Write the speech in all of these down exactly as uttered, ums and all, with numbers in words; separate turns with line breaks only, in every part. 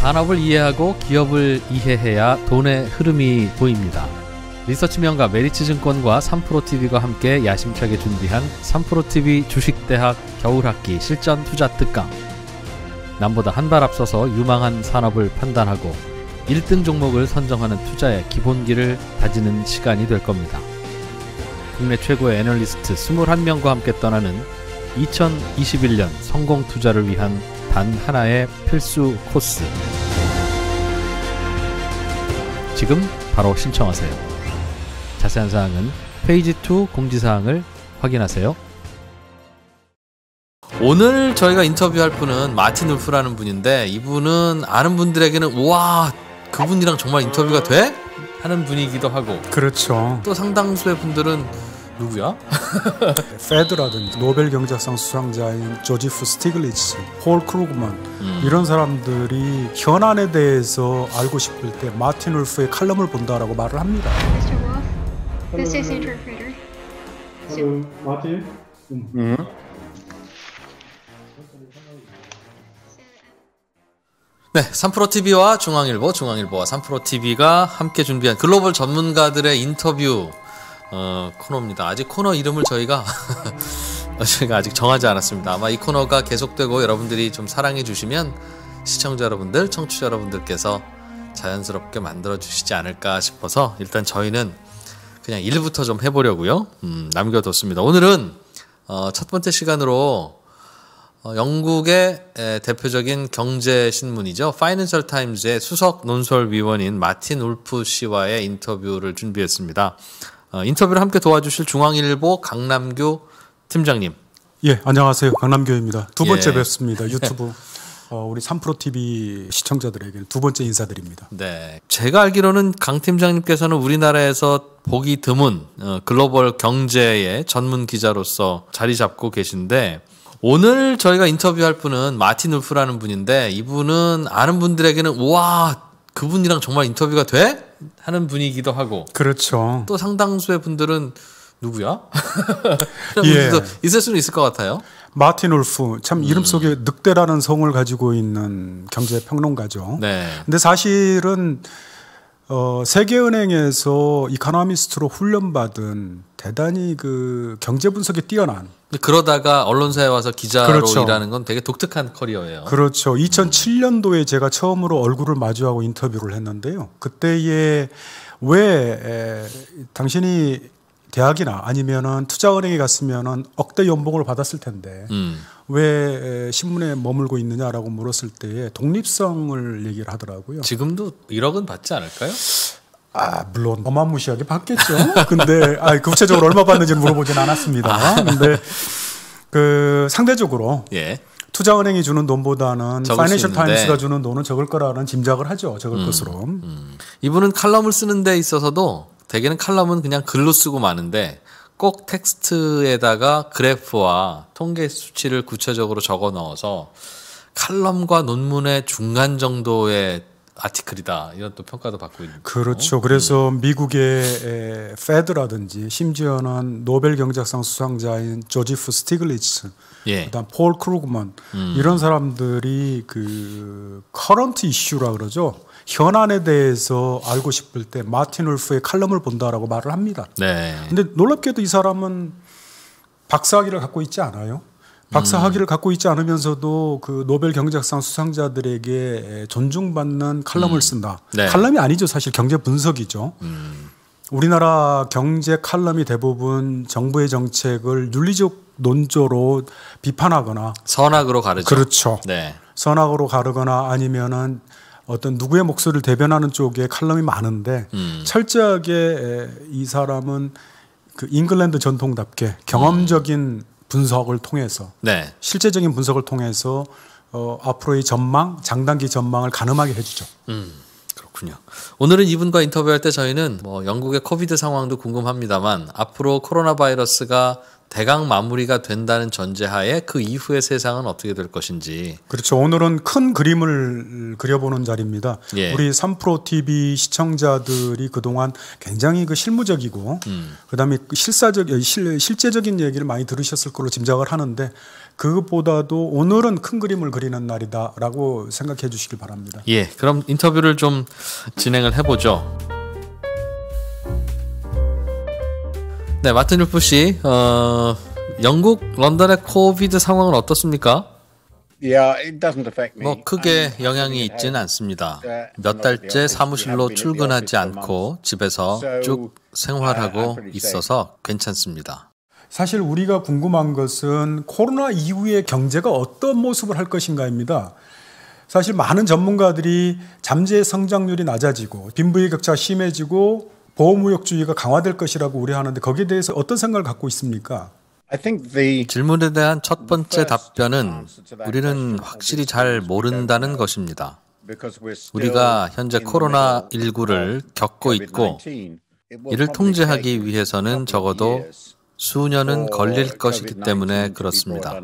산업을 이해하고 기업을 이해해야 돈의 흐름이 보입니다. 리서치 명가 메리츠증권과 삼프로티비가 함께 야심차게 준비한 삼프로티비 주식대학 겨울학기 실전 투자 특강. 남보다 한 발 앞서서 유망한 산업을 판단하고 일 등 종목을 선정하는 투자의 기본기를 다지는 시간이 될 겁니다. 국내 최고의 애널리스트 이십일 명과 함께 떠나는 이천이십일 년 성공 투자를 위한 단 하나의 필수 코스. 지금 바로 신청하세요. 자세한 사항은 페이지 이 공지사항을 확인하세요. 오늘 저희가 인터뷰할 분은 마틴 울프라는 분인데, 이분은 아는 분들에게는 우와 그분이랑 정말 인터뷰가 돼? 하는 분이기도 하고,
그렇죠.
또 상당수의 분들은 누구야?
페드라든지 노벨 경제학상 수상자인 조지프 스티글리츠, 폴 크루그만 음. 이런 사람들이 현안에 대해서 알고 싶을 때 마틴 울프의 칼럼을 본다라고 말을 합니다.
미스터 Wolf, this is interpreter.
Hello, Martin.
음.
네, 삼프로티비와 중앙일보, 중앙일보와 삼프로티비가 함께 준비한 글로벌 전문가들의 인터뷰 어, 코너입니다. 아직 코너 이름을 저희가 저희가 아직 정하지 않았습니다. 아마 이 코너가 계속되고 여러분들이 좀 사랑해 주시면 시청자 여러분들, 청취자 여러분들께서 자연스럽게 만들어 주시지 않을까 싶어서 일단 저희는 그냥 일부터 좀 해보려고요. 음, 남겨뒀습니다. 오늘은 어, 첫 번째 시간으로 어, 영국의 에, 대표적인 경제 신문이죠. 파이낸셜 타임즈의 수석 논설위원인 마틴 울프 씨와의 인터뷰를 준비했습니다. 어, 인터뷰를 함께 도와주실 중앙일보 강남규 팀장님.
예, 안녕하세요. 강남규입니다. 두 번째
예.
뵙습니다. 유튜브 어, 우리 삼프로티비 시청자들에게 두 번째 인사드립니다.
네, 제가 알기로는 강 팀장님께서는 우리나라에서 보기 드문 어, 글로벌 경제의 전문 기자로서 자리 잡고 계신데, 오늘 저희가 인터뷰할 분은 마틴 울프라는 분인데, 이분은 아는 분들에게는 우와 그분이랑 정말 인터뷰가 돼? 하는 분이기도 하고,
그렇죠.
또 상당수의 분들은 누구야?
예.
분들도 있을 수는 있을 것 같아요.
마틴 울프, 참 이름 속에 늑대라는 성을 가지고 있는 경제평론가죠.
네.
근데 사실은 어, 세계은행에서 이코노미스트로 훈련받은 대단히 그 경제 분석에 뛰어난,
그러다가 언론사에 와서 기자로
그렇죠.
일하는 건 되게 독특한 커리어예요.
그렇죠. 이천칠 년도에 제가 처음으로 얼굴을 마주하고 인터뷰를 했는데요. 그때에 왜 에, 당신이 대학이나 아니면은 투자은행에 갔으면은 억대 연봉을 받았을 텐데
음.
왜 신문에 머물고 있느냐라고 물었을 때에 독립성을 얘기를 하더라고요.
지금도 일억은 받지 않을까요?
아, 물론 어마무시하게 받겠죠. 근데 아, 구체적으로 얼마 받는지는 물어보진 않았습니다. 근데 그 상대적으로
예.
투자은행이 주는 돈보다는 파이낸셜
있는데.
타임스가 주는 돈은 적을 거라는 짐작을 하죠. 적을
음,
것으로.
음. 이분은 칼럼을 쓰는 데 있어서도 대개는 칼럼은 그냥 글로 쓰고 마는데, 꼭 텍스트에다가 그래프와 통계 수치를 구체적으로 적어 넣어서 칼럼과 논문의 중간 정도의 아티클이다, 이런 또 평가도 받고 있는 거죠.
그렇죠. 그래서 음. 미국의 페드라든지 심지어는 노벨 경제학상 수상자인 조지프 스티글리츠,
예.
그다음 폴 크루그만 음. 이런 사람들이 그 커런트 이슈라 그러죠. 현안에 대해서 알고 싶을 때 마틴 울프의 칼럼을 본다라고 말을 합니다.
네.
근데 놀랍게도 이 사람은 박사학위를 갖고 있지 않아요. 박사학위를 음. 갖고 있지 않으면서도 그 노벨 경제학상 수상자들에게 존중받는 칼럼을 음. 쓴다. 네. 칼럼이 아니죠. 사실 경제 분석이죠. 음. 우리나라 경제 칼럼이 대부분 정부의 정책을 윤리적 논조로 비판하거나
선악으로 가르죠.
그렇죠.
네.
선악으로 가르거나 아니면은 어떤 누구의 목소리를 대변하는 쪽에 칼럼이 많은데 음. 철저하게 이 사람은 그 잉글랜드 전통답게 경험적인 음. 분석을 통해서 네. 실제적인 분석을 통해서 어, 앞으로의 전망, 장단기 전망을 가늠하게 해주죠.
음, 그렇군요. 오늘은 이분과 인터뷰할 때 저희는 뭐 영국의 코비드 상황도 궁금합니다만, 앞으로 코로나 바이러스가 대강 마무리가 된다는 전제하에 그 이후의 세상은 어떻게 될 것인지.
그렇죠. 오늘은 큰 그림을 그려보는 자리입니다. 예. 우리 삼프로티비 시청자들이 그동안 굉장히 그 실무적이고 음. 그다음에 실사적, 실, 실제적인 얘기를 많이 들으셨을 걸로 짐작을 하는데 그것보다도 오늘은 큰 그림을 그리는 날이다라고 생각해 주시길 바랍니다.
예, 그럼 인터뷰를 좀 진행을 해보죠. 네, 마틴 루프 씨, 어, 영국 런던의 코비드 상황은 어떻습니까?
Yeah, it doesn't affect me.
뭐 크게 영향이 있지는 않습니다. 몇 달째 사무실로 출근하지 않고 집에서 쭉 생활하고 있어서 괜찮습니다.
사실 우리가 궁금한 것은 코로나 이후의 경제가 어떤 모습을 할 것인가입니다. 사실 많은 전문가들이 잠재 성장률이 낮아지고 빈부의 격차가 심해지고 보호무역주의가 강화될 것이라고 우려하는데 거기에 대해서 어떤 생각을 갖고 있습니까?
질문에 대한 첫 번째 답변은 우리는 확실히 잘 모른다는 것입니다. 우리가 현재 코로나 십구를 겪고 있고 이를 통제하기 위해서는 적어도 수년은 걸릴 것이기 때문에 그렇습니다.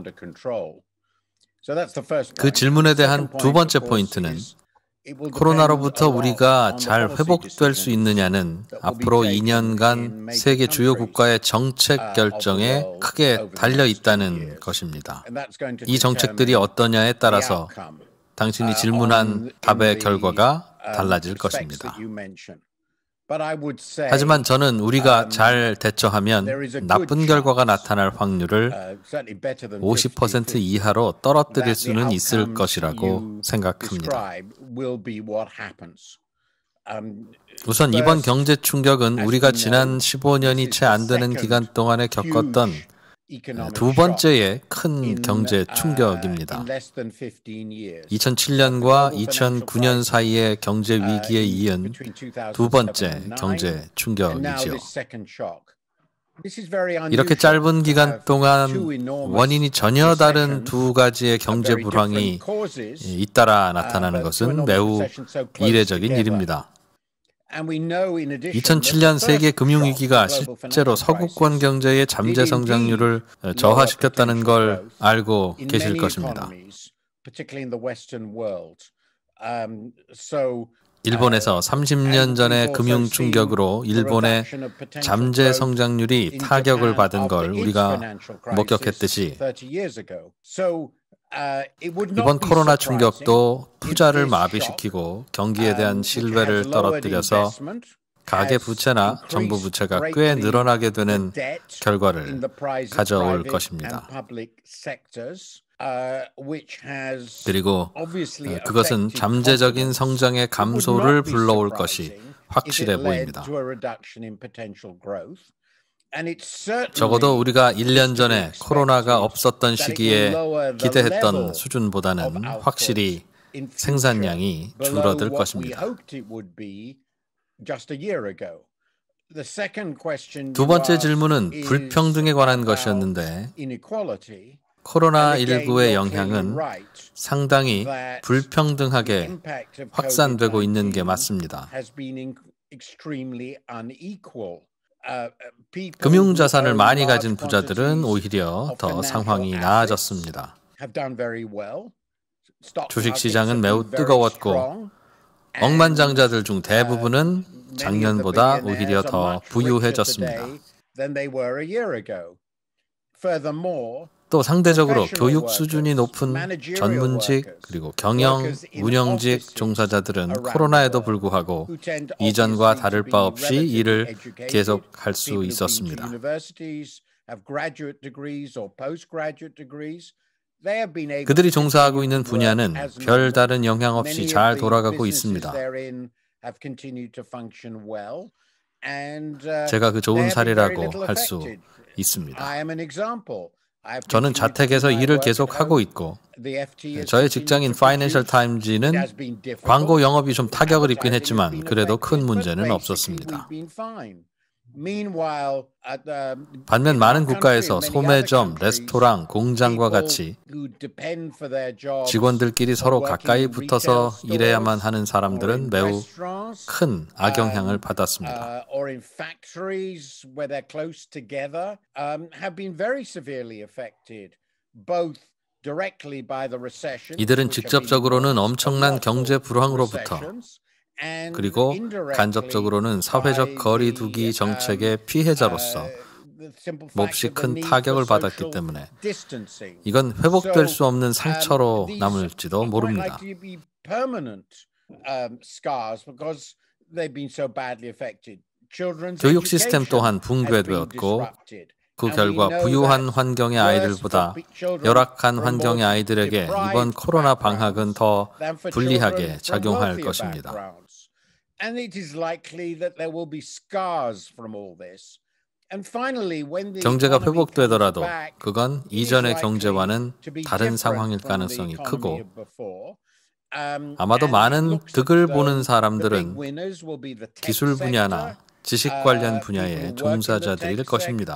그 질문에 대한 두 번째 포인트는 코로나로부터 우리가 잘 회복될 수 있느냐는 앞으로 이 년간 세계 주요 국가의 정책 결정에 크게 달려 있다는 것입니다. 이 정책들이 어떠냐에 따라서 당신이 질문한 답의 결과가 달라질 것입니다. 하지만 저는 우리가 잘 대처하면 나쁜 결과가 나타날 확률을 오십 퍼센트 이하로 떨어뜨릴 수는 있을 것이라고 생각합니다. 우선 이번 경제 충격은 우리가 지난 십오 년이 채 안 되는 기간 동안에 겪었던 두 번째의 큰 경제 충격입니다. 이천칠 년과 이천구 년 사이의 경제 위기에 이은 두 번째 경제 충격이지요. 이렇게 짧은 기간 동안 원인이 전혀 다른 두 가지의 경제 불황이 잇따라 나타나는 것은 매우 이례적인 일입니다. 이천칠 년 세계 금융위기가 실제로 서구권 경제의 잠재 성장률을 저하시켰다는 걸 알고 계실 것입니다. 일본에서 삼십 년 전의 금융 충격으로 일본의 잠재 성장률이 타격을 받은 걸 우리가 목격했듯이 이번 코로나 충격도 투자를 마비시키고 경기에 대한 신뢰를 떨어뜨려서 가계 부채나 정부 부채가 꽤 늘어나게 되는 결과를 가져올 것입니다. 그리고 그것은 잠재적인 성장의 감소를 불러올 것이 확실해 보입니다. 적어도 우리가 일 년 전에 코로나가 없었던 시기에 기대했던 수준보다는 확실히 생산량이 줄어들 것입니다. 두 번째 질문은 불평등에 관한 것이었는데 코로나 십구의 영향은 상당히 불평등하게 확산되고 있는 게 맞습니다. 금융자산을 많이 가진 부자들은 오히려 더 상황이 나아졌습니다. 주식시장은 매우 뜨거웠고 억만장자들 중 대부분은 작년보다 오히려 더 부유해졌습니다. 또 상대적으로 교육 수준이 높은 전문직 그리고 경영, 운영직 종사자들은 코로나에도 불구하고 이전과 다를 바 없이 일을 계속할 수 있었습니다. 그들이 종사하고 있는 분야는 별다른 영향 없이 잘 돌아가고 있습니다. 제가 그 좋은 사례라고 할 수 있습니다. 저는 자택에서 일을 계속하고 있고 저의 직장인 파이낸셜 타임즈는 광고 영업이 좀 타격을 입긴 했지만 그래도 큰 문제는 없었습니다.
Meanwhile, at the,
반면
in
많은
our country
국가에서
and many other
소매점,
countries,
레스토랑, 공장과
people
같이
who depend for their jobs
직원들끼리 서로
or working
가까이
in
붙어서
retail
일해야만
stores
하는
or
사람들은
in
매우
restaurants,
큰 악영향을
um,
받았습니다.
uh, or in factories where they're close together, um, have been very severely affected, both directly by the recession.
이들은 직접적으로는 엄청난 경제 불황으로부터 그리고 간접적으로는 사회적 거리 두기 정책의 피해자로서 몹시 큰 타격을 받았기 때문에 이건 회복될 수 없는 상처로 남을지도 모릅니다. 교육 시스템 또한 붕괴되었고 그 결과 부유한 환경의 아이들보다 열악한 환경의 아이들에게 이번 코로나 방학은 더 불리하게 작용할 것입니다. 경제가 회복되더라도 그건 이전의 경제와는 다른 상황일 가능성이 크고 아마도 많은 득을 보는 사람들은 기술 분야나 지식 관련 분야의 종사자들일 것입니다.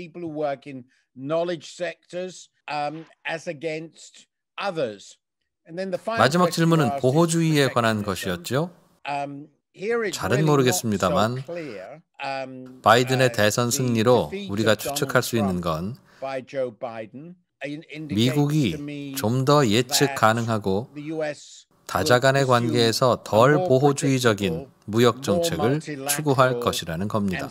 마지막 질문은 보호주의에 관한 것이었죠. 잘은 모르겠습니다만 바이든의 대선 승리로 우리가 추측할 수 있는 건 미국이 좀 더 예측 가능하고 다자 간의 관계에서 덜 보호주의적인 무역 정책을 추구할 것이라는 겁니다.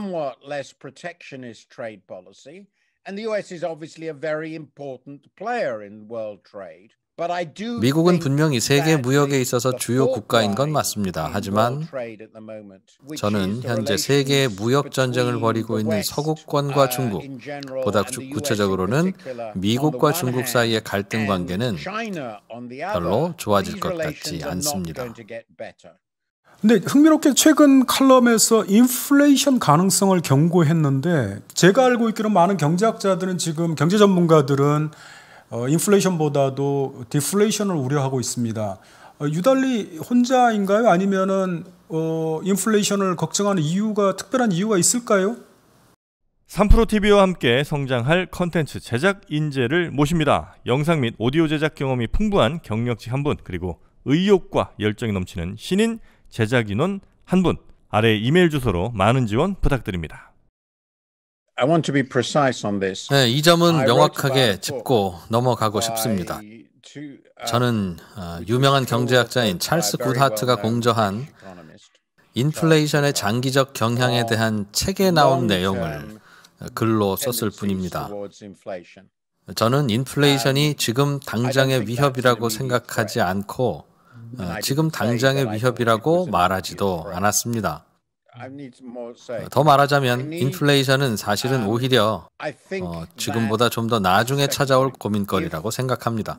미국은 분명히 세계 무역에 있어서 주요 국가인 건 맞습니다. 하지만 저는 현재 세계의 무역 전쟁을 벌이고 있는 서구권과 중국, 보다 구체적으로는 미국과 중국 사이의 갈등 관계는 별로 좋아질 것 같지 않습니다.
근데 흥미롭게 최근 칼럼에서 인플레이션 가능성을 경고했는데 제가 알고 있기로 많은 경제학자들은 지금 경제 전문가들은 어, 인플레이션보다도 디플레이션을 우려하고 있습니다. 어, 유달리 혼자인가요? 아니면은 어, 인플레이션을 걱정하는 이유가 특별한 이유가 있을까요?
삼프로티비와 함께 성장할 컨텐츠 제작 인재를 모십니다. 영상 및 오디오 제작 경험이 풍부한 경력직 한 분, 그리고 의욕과 열정이 넘치는 신인 제작 인원 한 분, 아래 이메일 주소로 많은 지원 부탁드립니다.
I want to be precise on this.
네, 이 점은 명확하게 짚고 넘어가고 싶습니다. 저는 어, 유명한 경제학자인 찰스 굿하트가 공저한 인플레이션의 장기적 경향에 대한 책에 나온 내용을 글로 썼을 뿐입니다. 저는 인플레이션이 지금 당장의 위협이라고 생각하지 않고 어, 지금 당장의 위협이라고 말하지도 않았습니다. 더 말하자면 인플레이션은 사실은 오히려 어, 지금보다 좀 더 나중에 찾아올 고민거리라고 생각합니다.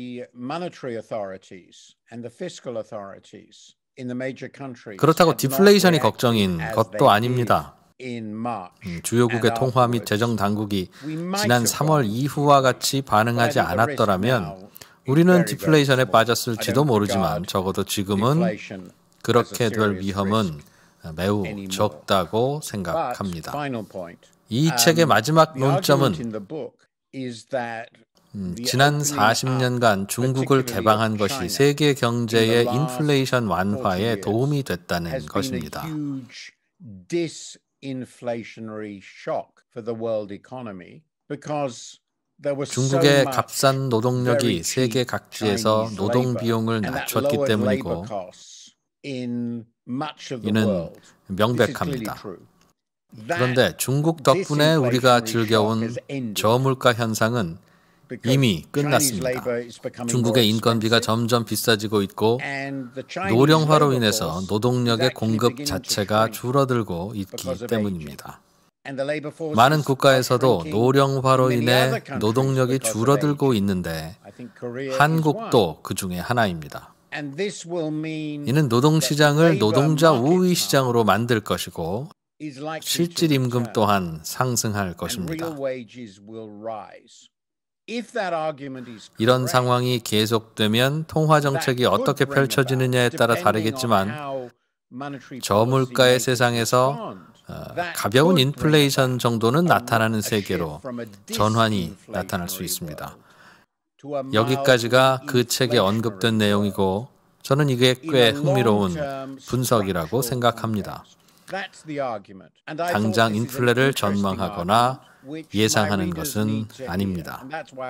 그렇다고 디플레이션이 걱정인 것도 아닙니다. 음, 주요국의 통화 및 재정 당국이 지난 삼월 이후와 같이 반응하지 않았더라면 우리는 디플레이션에 빠졌을지도 모르지만 적어도 지금은 그렇게 될 위험은 매우 적다고 생각합니다. 이 책의 마지막 논점은 음, 지난 사십 년간 중국을 개방한 것이 세계 경제의 인플레이션 완화에 도움이 됐다는 것입니다. 중국의 값싼 노동력이 세계 각지에서 노동 비용을 낮췄기 때문이고 이는 명백합니다. 그런데 중국 덕분에 우리가 즐겨온 저물가 현상은 이미 끝났습니다. 중국의 인건비가 점점 비싸지고 있고 노령화로 인해서 노동력의 공급 자체가 줄어들고 있기 때문입니다. 많은 국가에서도 노령화로 인해 노동력이 줄어들고 있는데 한국도 그 중에 하나입니다. 이는 노동시장을 노동자 우위 시장으로 만들 것이고 실질 임금 또한 상승할 것입니다. 이런 상황이 계속되면 통화 정책이 어떻게 펼쳐지느냐에 따라 다르겠지만 저물가의 세상에서 어, 가벼운 인플레이션 정도는 나타나는 세계로 전환이 나타날 수 있습니다. 여기까지가 그 책에 언급된 내용이고 저는 이게 꽤 흥미로운 분석이라고 생각합니다. 당장 인플레를 전망하거나 예상하는 것은 아닙니다.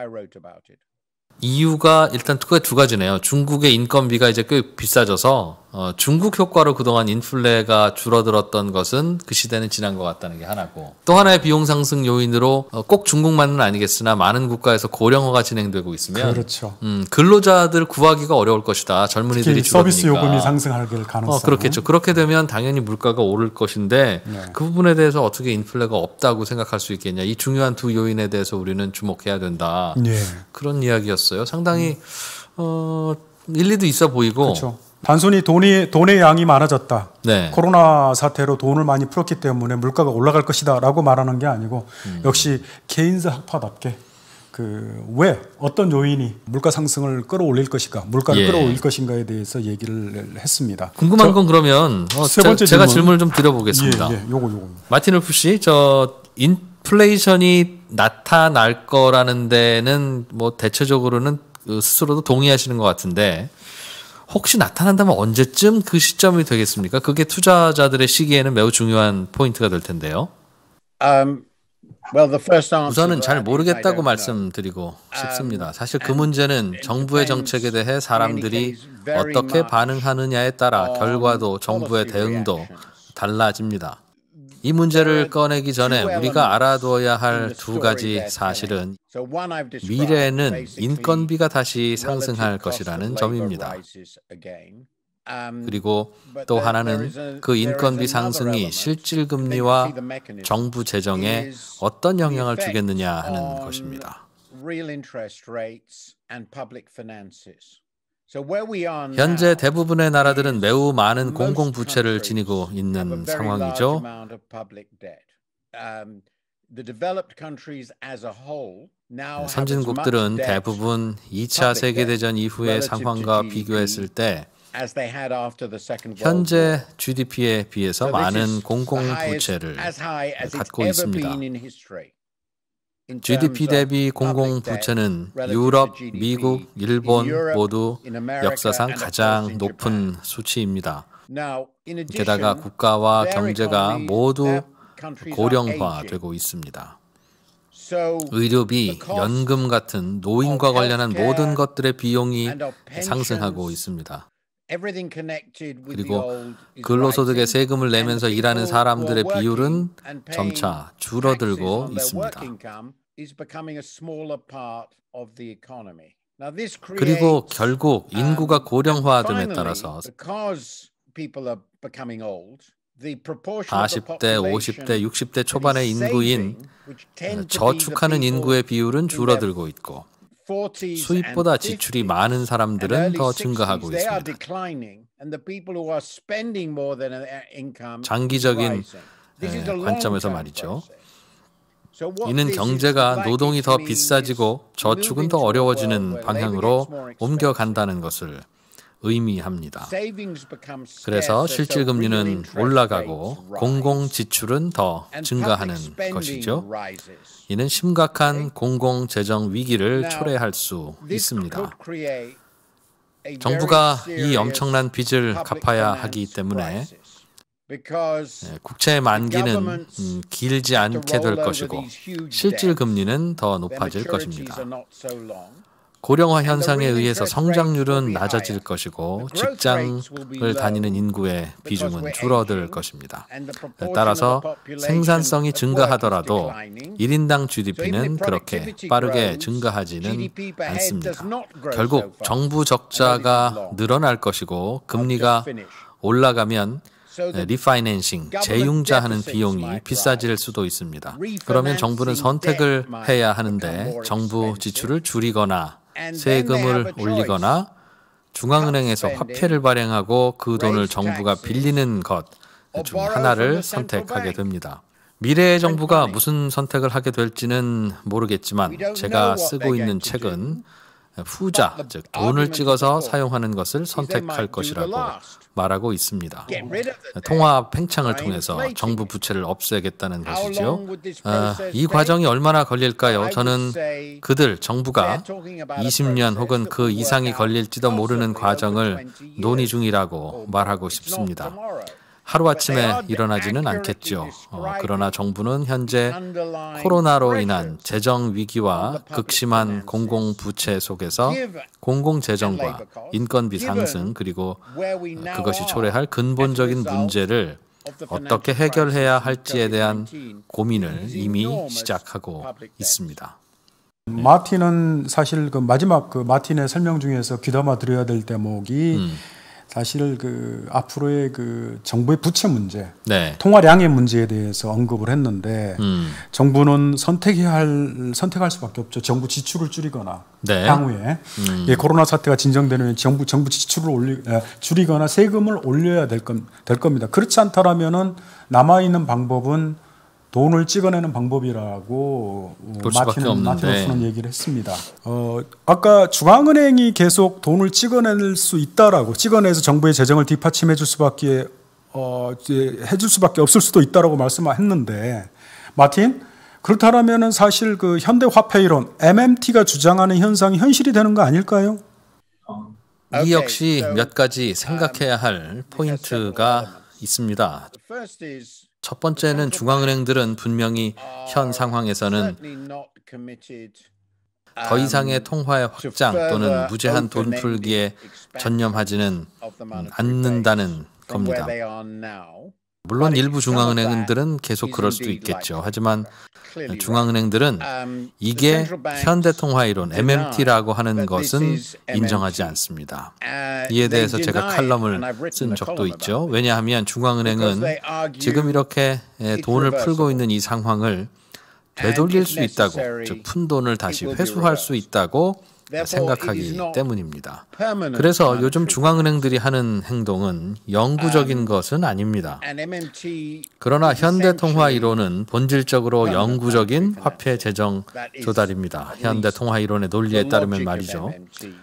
이유가 일단 두 가지네요. 중국의 인건비가 이제 꽤 비싸져서 어, 중국 효과로 그동안 인플레가 줄어들었던 것은 그 시대는 지난 것 같다는 게 하나고, 또 하나의 비용 상승 요인으로 어, 꼭 중국만은 아니겠으나 많은 국가에서 고령화가 진행되고 있으면
그렇죠.
음, 근로자들 구하기가 어려울 것이다. 젊은이들이 줄어드니까.
서비스 요금이 상승할 가능성.
어, 그렇겠죠. 그렇게 되면 당연히 물가가 오를 것인데 네. 그 부분에 대해서 어떻게 인플레가 없다고 생각할 수 있겠냐. 이 중요한 두 요인에 대해서 우리는 주목해야 된다. 네. 그런 이야기였어요. 상당히 음. 어, 일리도 있어 보이고.
그렇죠. 단순히 돈이, 돈의 양이 많아졌다.
네.
코로나 사태로 돈을 많이 풀었기 때문에 물가가 올라갈 것이다 라고 말하는 게 아니고 음. 역시 케인즈 학파답게 그 왜 어떤 요인이 물가 상승을 끌어올릴 것인가, 물가를 예. 끌어올릴 것인가에 대해서 얘기를 했습니다.
궁금한
저,
건 그러면 어,
세 번째
제, 제가
질문.
질문을 좀 드려보겠습니다.
예, 예, 요거, 요거.
마틴 울프 씨, 저 인플레이션이 나타날 거라는 데는 뭐 대체적으로는 스스로도 동의하시는 것 같은데, 혹시 나타난다면 언제쯤 그 시점이 되겠습니까? 그게 투자자들의 시기에는 매우 중요한 포인트가 될 텐데요.
Um, well, the first answer
우선은 잘 모르겠다고 말씀드리고 싶습니다. 사실 그 문제는 정부의 정책에 대해 사람들이 어떻게 반응하느냐에 따라 결과도 정부의 대응도 달라집니다. 이 문제를 꺼내기 전에 우리가 알아둬야 할 두 가지 사실은 미래에는 인건비가 다시 상승할 것이라는 점입니다. 그리고 또 하나는 그 인건비 상승이 실질금리와 정부 재정에 어떤 영향을 주겠느냐 하는 것입니다. 현재 대부분의 나라들은 매우 많은 공공부채를 지니고 있는 상황이죠. 선진국들은 대부분 이 차 세계대전 이후의 상황과 비교했을 때 현재 지디피에 비해서 많은 공공부채를 갖고 있습니다. 지디피 대비 공공부채는 유럽, 미국, 일본 모두 역사상 가장 높은 수치입니다. 게다가 국가와 경제가 모두 고령화되고 있습니다. 의료비, 연금 같은 노인과 관련한 모든 것들의 비용이 상승하고 있습니다. 그리고 근로소득에 세금을 내면서 일하는 사람들의 비율은 점차 줄어들고 있습니다. 그리고 결국 인구가 고령화됨에 따라서 사십 대, 오십 대, 육십 대 초반의 인구인 저축하는 인구의 비율은 줄어들고 있고 수입보다 지출이 많은 사람들은 더 증가하고 있습니다. 장기적인 관점에서 말이죠. 이는 경제가 노동이 더 비싸지고 저축은 더 어려워지는 방향으로 옮겨간다는 것을 의미합니다. 그래서 실질금리는 올라가고 공공지출은 더 증가하는 것이죠. 이는 심각한 공공재정 위기를 초래할 수 있습니다. 정부가 이 엄청난 빚을 갚아야 하기 때문에 국채의 만기는 음, 길지 않게 될 것이고 실질금리는 더 높아질 것입니다. 고령화 현상에 의해서 성장률은 낮아질 것이고 직장을 다니는 인구의 비중은 줄어들 것입니다. 따라서 생산성이 증가하더라도 일 인당 지디피는 그렇게 빠르게 증가하지는 않습니다. 결국 정부 적자가 늘어날 것이고 금리가 올라가면 리파이낸싱, 재융자하는 비용이 비싸질 수도 있습니다. 그러면 정부는 선택을 해야 하는데 정부 지출을 줄이거나 세금을 올리거나 중앙은행에서 화폐를 발행하고 그 돈을 정부가 빌리는 것 중 하나를 선택하게 됩니다. 미래의 정부가 무슨 선택을 하게 될지는 모르겠지만 제가 쓰고 있는 책은 후자, 즉 돈을 찍어서 사용하는 것을 선택할 것이라고 말하고 있습니다. 통화 팽창을 통해서 정부 부채를 없애겠다는 것이죠. 아, 이 과정이 얼마나 걸릴까요? 저는 그들 정부가 이십 년 혹은 그 이상이 걸릴지도 모르는 과정을 논의 중이라고 말하고 싶습니다. 하루아침에 일어나지는 않겠죠. 어, 그러나 정부는 현재 코로나로 인한 재정 위기와 극심한 공공부채 속에서 공공재정과 인건비 상승 그리고 그것이 초래할 근본적인 문제를 어떻게 해결해야 할지에 대한 고민을 이미 시작하고 있습니다.
마틴은 사실 그 마지막 그 마틴의 설명 중에서 귀담아 들어야 될 대목이 음. 사실 그 앞으로의 그 정부의 부채 문제, 네. 통화량의 문제에 대해서 언급을 했는데 음. 정부는 선택해야 할 선택할 수밖에 없죠. 정부 지출을 줄이거나 네. 향후에 음. 예, 코로나 사태가 진정되면 정부 정부 지출을 올리 에, 줄이거나 세금을 올려야 될, 건, 될 겁니다. 그렇지 않다라면은 남아 있는 방법은 돈을 찍어내는 방법이라고 마틴은 마틴으로서는 얘기를 했습니다. 어, 아까 중앙은행이 계속 돈을 찍어낼 수 있다라고 찍어내서 정부의 재정을 뒷받침해줄 수밖에 어, 해줄 수밖에 없을 수도 있다라고 말씀했는데 마틴 그렇다면은 사실 그 현대 화폐 이론 엠엠티가 주장하는 현상이 현실이 되는 거 아닐까요?
이 역시 몇 가지 생각해야 할 포인트가 있습니다. 첫 번째는 중앙은행들은 분명히 현 상황에서는 더 이상의 통화의 확장 또는 무제한 돈 풀기에 전념하지는 않는다는 겁니다. 물론 일부 중앙은행들은 계속 그럴 수도 있겠죠. 하지만 중앙은행들은 이게 현대통화이론 엠엠티라고 하는 것은 인정하지 않습니다. 이에 대해서 제가 칼럼을 쓴 적도 있죠. 왜냐하면 중앙은행은 지금 이렇게 돈을 풀고 있는 이 상황을 되돌릴 수 있다고, 즉 푼 돈을 다시 회수할 수 있다고 생각하기 때문입니다. 그래서 요즘 중앙은행들이 하는 행동은 영구적인 것은 아닙니다. 그러나 현대통화 이론은 본질적으로 영구적인 화폐 재정 조달입니다. 현대통화 이론의 논리에 따르면 말이죠.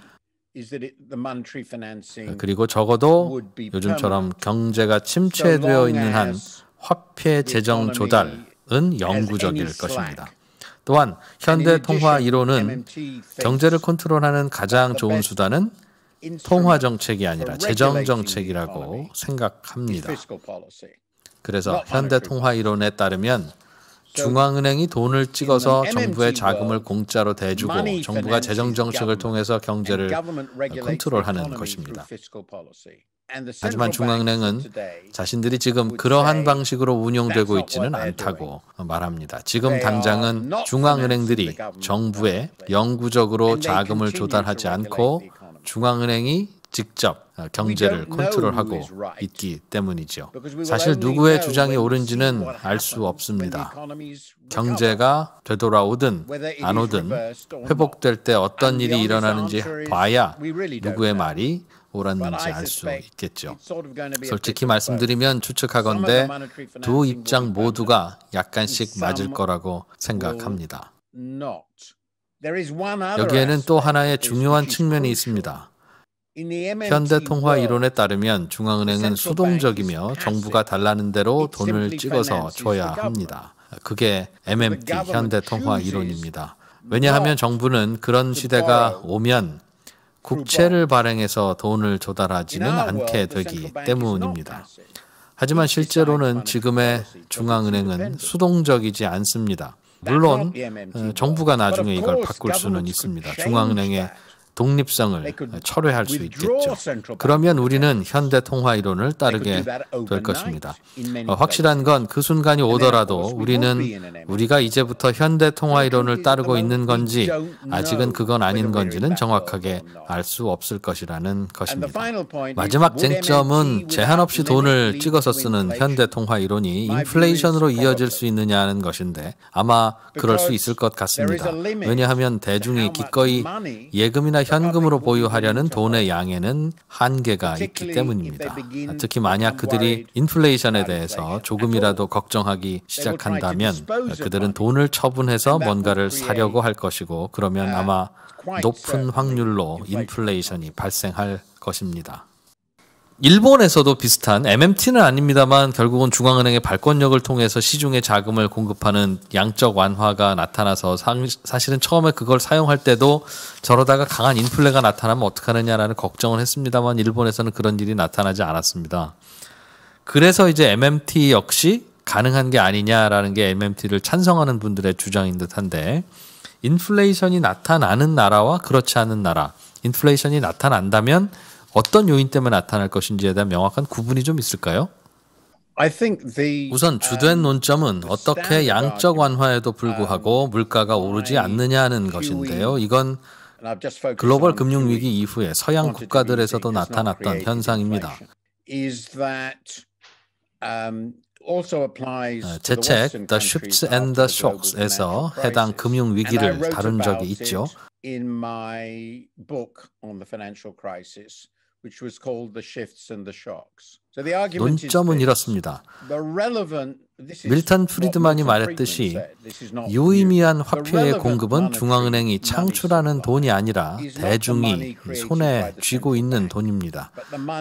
그리고 적어도 요즘처럼 경제가 침체되어 있는 한 화폐 재정 조달은 영구적일 것입니다. 또한 현대 통화 이론은 경제를 컨트롤하는 가장 좋은 수단은 통화 정책이 아니라 재정 정책이라고 생각합니다. 그래서 현대 통화 이론에 따르면 중앙은행이 돈을 찍어서 정부의 자금을 공짜로 대주고 정부가 재정 정책을 통해서 경제를 컨트롤하는 것입니다. 하지만 중앙은행은 자신들이 지금 그러한 방식으로 운용되고 있지는 않다고 말합니다. 지금 당장은 중앙은행들이 정부에 영구적으로 자금을 조달하지 않고 중앙은행이 직접 경제를 컨트롤하고 있기 때문이죠. 사실 누구의 주장이 옳은지는 알 수 없습니다. 경제가 되돌아오든 안 오든 회복될 때 어떤 일이 일어나는지 봐야 누구의 말이 옳았는지 알 수 있겠죠. 솔직히 말씀드리면 추측하건대 두 입장 모두가 약간씩 맞을 거라고 생각합니다. 여기에는 또 하나의 중요한 측면이 있습니다. 현대통화 이론에 따르면 중앙은행은 수동적이며 정부가 달라는 대로 돈을 찍어서 줘야 합니다. 그게 엠엠티 현대통화 이론입니다. 왜냐하면 정부는 그런 시대가 오면 국채를 발행해서 돈을 조달하지는 않게 되기 때문입니다. 하지만 실제로는 지금의 중앙은행은 수동적이지 않습니다. 물론 정부가 나중에 이걸 바꿀 수는 있습니다. 중앙은행의 독립성을 철회할 수 있겠죠. 그러면 우리는 현대통화 이론을 따르게 될 것입니다. 확실한 건 그 순간이 오더라도 우리는 우리가 이제부터 현대통화 이론을 따르고 있는 건지 아직은 그건 아닌 건지는 정확하게 알 수 없을 것이라는 것입니다. 마지막 쟁점은 제한 없이 돈을 찍어서 쓰는 현대통화 이론이 인플레이션으로 이어질 수 있느냐는 것인데 아마 그럴 수 있을 것 같습니다. 왜냐하면 대중이 기꺼이 예금이나 현금으로 보유하려는 돈의 양에는 한계가 있기 때문입니다. 특히 만약 그들이 인플레이션에 대해서 조금이라도 걱정하기 시작한다면 그들은 돈을 처분해서 뭔가를 사려고 할 것이고 그러면 아마 높은 확률로 인플레이션이 발생할 것입니다. 일본에서도 비슷한 엠엠티는 아닙니다만 결국은 중앙은행의 발권력을 통해서 시중에 자금을 공급하는 양적 완화가 나타나서 상, 사실은 처음에 그걸 사용할 때도 저러다가 강한 인플레가 나타나면 어떡하느냐라는 걱정을 했습니다만 일본에서는 그런 일이 나타나지 않았습니다. 그래서 이제 엠엠티 역시 가능한 게 아니냐라는 게 엠엠티를 찬성하는 분들의 주장인 듯한데 인플레이션이 나타나는 나라와 그렇지 않은 나라, 인플레이션이 나타난다면 어떤 요인 때문에 나타날 것인지에 대한 명확한 구분이 좀 있을까요?
I think the,
우선 주된 논점은 어떻게 양적 완화에도 불구하고 물가가 오르지 않느냐는 것인데요. 이건 글로벌 금융위기 이후에 서양 국가들에서도 나타났던 현상입니다. 제 책 The Shifts and the Shocks에서 해당 금융위기를 다룬 적이 있죠.
In my book on the financial crisis, which was called The Shifts and the Shocks. So the argument
논점은 이렇습니다. 밀턴 프리드만이 말했듯이 유의미한 화폐의 공급은 중앙은행이 창출하는 돈이 아니라 대중이 손에 쥐고 있는 돈입니다.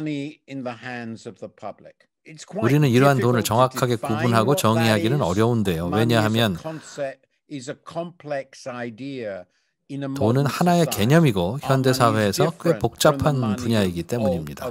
우리는 이러한 돈을 정확하게 구분하고 정의하기는 어려운데요. 왜냐하면 돈은 하나의 개념이고 현대사회에서 꽤 복잡한 분야이기 때문입니다.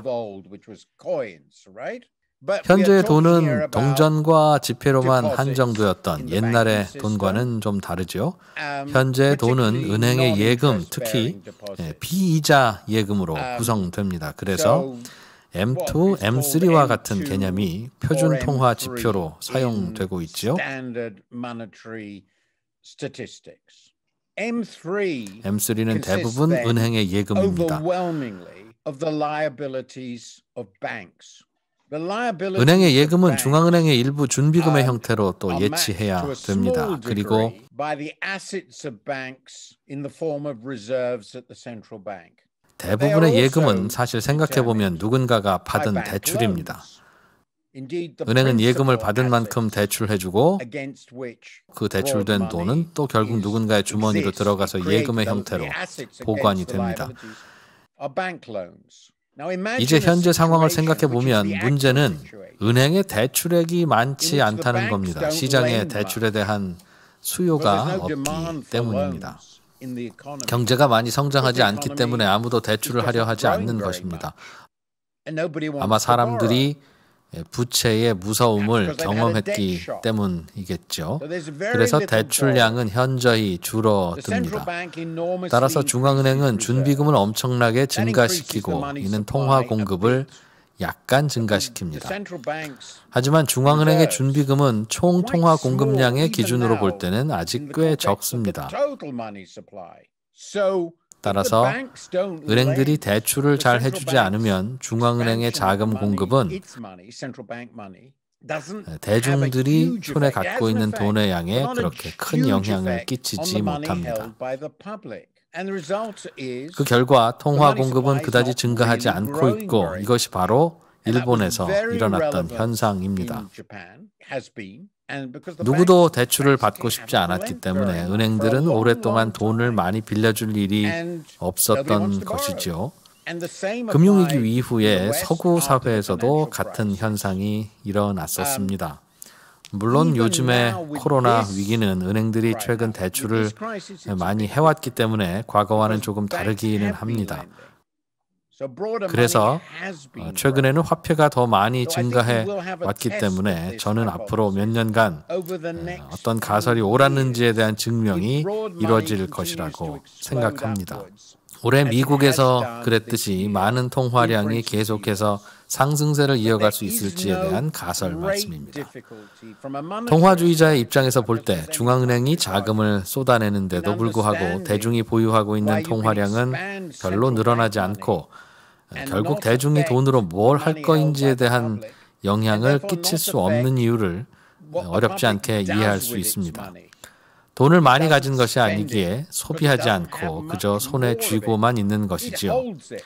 현재의 돈은 동전과 지폐로만 한정되었던 옛날의 돈과는 좀 다르죠. 현재의 돈은 은행의 예금, 특히 비이자 예금으로 구성됩니다. 그래서 엠투, 엠쓰리와 같은 개념이 표준 통화 지표로 사용되고 있죠. 엠쓰리는 대부분 은행의 예금입니다. 은행의 예금은 중앙은행의 일부 준비금의 형태로 또 예치해야 됩니다. 그리고 대부분의 예금은 사실 생각해보면 누군가가 받은 대출입니다. 은행은 예금을 받은 만큼 대출해주고 그 대출된 돈은 또 결국 누군가의 주머니로 들어가서 예금의 형태로 보관이 됩니다. 이제 현재 상황을 생각해보면 문제는 은행의 대출액이 많지 않다는 겁니다. 시장에 대출에 대한 수요가 없기 때문입니다. 경제가 많이 성장하지 않기 때문에 아무도 대출을 하려 하지 않는 것입니다. 아마 사람들이 부채의 무서움을 경험했기 때문이겠죠. 그래서 대출량은 현저히 줄어듭니다. 따라서 중앙은행은 준비금을 엄청나게 증가시키고 이는 통화 공급을 약간 증가시킵니다. 하지만 중앙은행의 준비금은 총 통화 공급량의 기준으로 볼 때는 아직 꽤 적습니다. 따라서 은행들이 대출을 잘 해주지 않으면 중앙은행의 자금 공급은 대중들이 손에 갖고 있는 돈의 양에 그렇게 큰 영향을 끼치지 못합니다. 그 결과 통화 공급은 그다지 증가하지 않고 있고 이것이 바로 일본에서 일어났던 현상입니다. 누구도 대출을 받고 싶지 않았기 때문에 은행들은 오랫동안 돈을 많이 빌려줄 일이 없었던 것이죠. 금융위기 이후에 서구 사회에서도 같은 현상이 일어났었습니다. 물론 요즘의 코로나 위기는 은행들이 최근 대출을 많이 해왔기 때문에 과거와는 조금 다르기는 합니다. 그래서 최근에는 화폐가 더 많이 증가해 왔기 때문에 저는 앞으로 몇 년간 어떤 가설이 옳았는지에 대한 증명이 이루어질 것이라고 생각합니다. 올해 미국에서 그랬듯이 많은 통화량이 계속해서 상승세를 이어갈 수 있을지에 대한 가설 말씀입니다. 통화주의자의 입장에서 볼 때 중앙은행이 자금을 쏟아내는데도 불구하고 대중이 보유하고 있는 통화량은 별로 늘어나지 않고 결국 대중이 돈으로 뭘 할 거인지에 대한 영향을 끼칠 수 없는 이유를 어렵지 않게 이해할 수 있습니다. 돈을 많이 가진 것이 아니기에 소비하지 않고 그저 손에 쥐고만 있는 것이지요.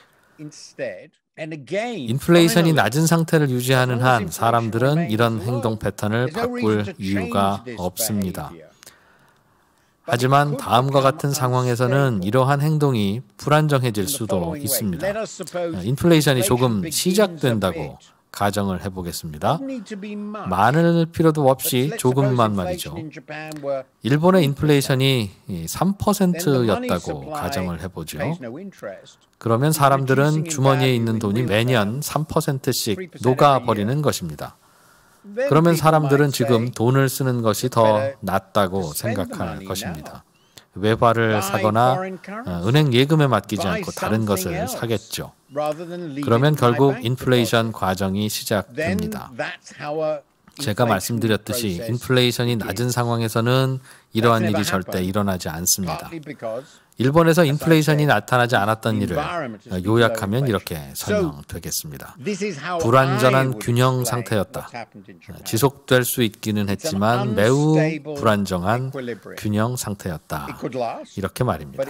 인플레이션이 낮은 상태를 유지하는 한 사람들은 이런 행동 패턴을 바꿀 이유가 없습니다. 하지만 다음과 같은 상황에서는 이러한 행동이 불안정해질 수도 있습니다. 인플레이션이 조금 시작된다고 가정을 해보겠습니다. 많을 필요도 없이 조금만 말이죠. 일본의 인플레이션이 삼 퍼센트였다고 가정을 해보죠. 그러면 사람들은 주머니에 있는 돈이 매년 삼 퍼센트씩 녹아버리는 것입니다. 그러면 사람들은 지금 돈을 쓰는 것이 더 낫다고 생각할 것입니다. 외화를 사거나 은행 예금에 맡기지 않고 다른 것을 사겠죠. 그러면 결국 인플레이션 과정이 시작됩니다. 제가 말씀드렸듯이 인플레이션이 낮은 상황에서는 이러한 일이 절대 일어나지 않습니다. 일본에서 인플레이션이 나타나지 않았던 일을 요약하면 이렇게 설명되겠습니다. 불완전한 균형 상태였다. 지속될 수 있기는 했지만 매우 불안정한 균형 상태였다. 이렇게 말입니다.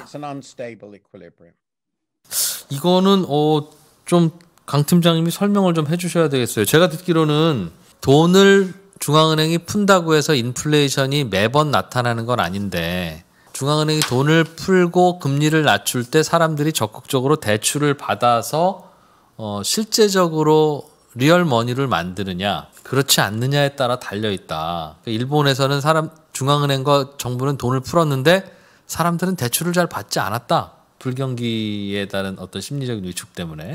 이거는 어, 좀 강 팀장님이 설명을 좀 해주셔야 되겠어요. 제가 듣기로는 돈을 중앙은행이 푼다고 해서 인플레이션이 매번 나타나는 건 아닌데 중앙은행이 돈을 풀고 금리를 낮출 때 사람들이 적극적으로 대출을 받아서 어, 실제적으로 리얼 머니를 만드느냐 그렇지 않느냐에 따라 달려있다. 일본에서는 사람 중앙은행과 정부는 돈을 풀었는데 사람들은 대출을 잘 받지 않았다. 불경기에 따른 어떤 심리적인 위축 때문에.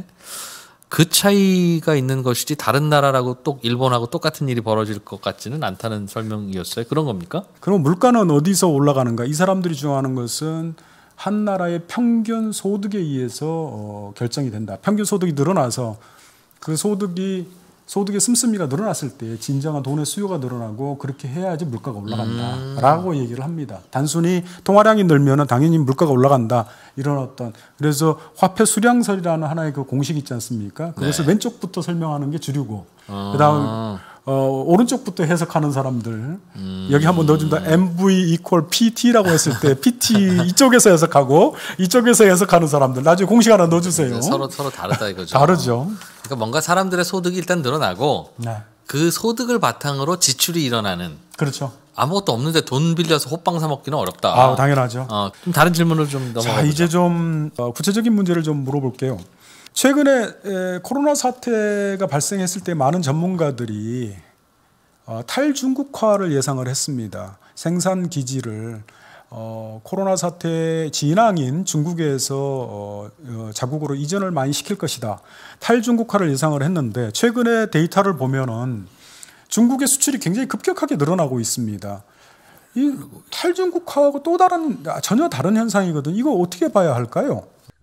그 차이가 있는 것이지 다른 나라라고 또 일본하고 똑같은 일이 벌어질 것 같지는 않다는 설명이었어요. 그런 겁니까?
그럼 물가는 어디서 올라가는가? 이 사람들이 좋아하는 것은 한 나라의 평균 소득에 의해서 어, 결정이 된다. 평균 소득이 늘어나서 그 소득이 소득의 씀씀이가 늘어났을 때 진정한 돈의 수요가 늘어나고 그렇게 해야지 물가가 올라간다라고 음. 얘기를 합니다. 단순히 통화량이 늘면 당연히 물가가 올라간다 이런 어떤 그래서 화폐 수량설이라는 하나의 그 공식이 있지 않습니까? 그것을 네. 왼쪽부터 설명하는 게 주류고 아. 그다음 어, 오른쪽부터 해석하는 사람들 음. 여기 한번 넣어준다. 엠브이 이퀄 피티라고 했을 때 피티 이쪽에서 해석하고 이쪽에서 해석하는 사람들 나중에 공식 하나 넣어주세요.
서로 서로 다르다 이거죠.
다르죠.
그러니까 뭔가 사람들의 소득이 일단 늘어나고 네. 그 소득을 바탕으로 지출이 일어나는.
그렇죠.
아무것도 없는데 돈 빌려서 호빵 사 먹기는 어렵다.
아, 당연하죠.
어, 좀 다른 질문을 좀 넘어가 보자.
자, 이제 좀 어, 구체적인 문제를 좀 물어볼게요. 최근에 에, 코로나 사태가 발생했을 때 많은 전문가들이 어, 탈중국화를 예상을 했습니다. 생산 기지를 어, 코로나 사태의 진앙인 중국에서 어, 어, 자국으로 이전을 많이 시킬 것이다. 탈중국화를 예상을 했는데 최근에 데이터를 보면은 중국의 수출이 굉장히 급격하게 늘어나고 있습니다. 이 탈중국화하고 또 다른 전혀 다른 현상이거든. 이거 어떻게 봐야 할까요?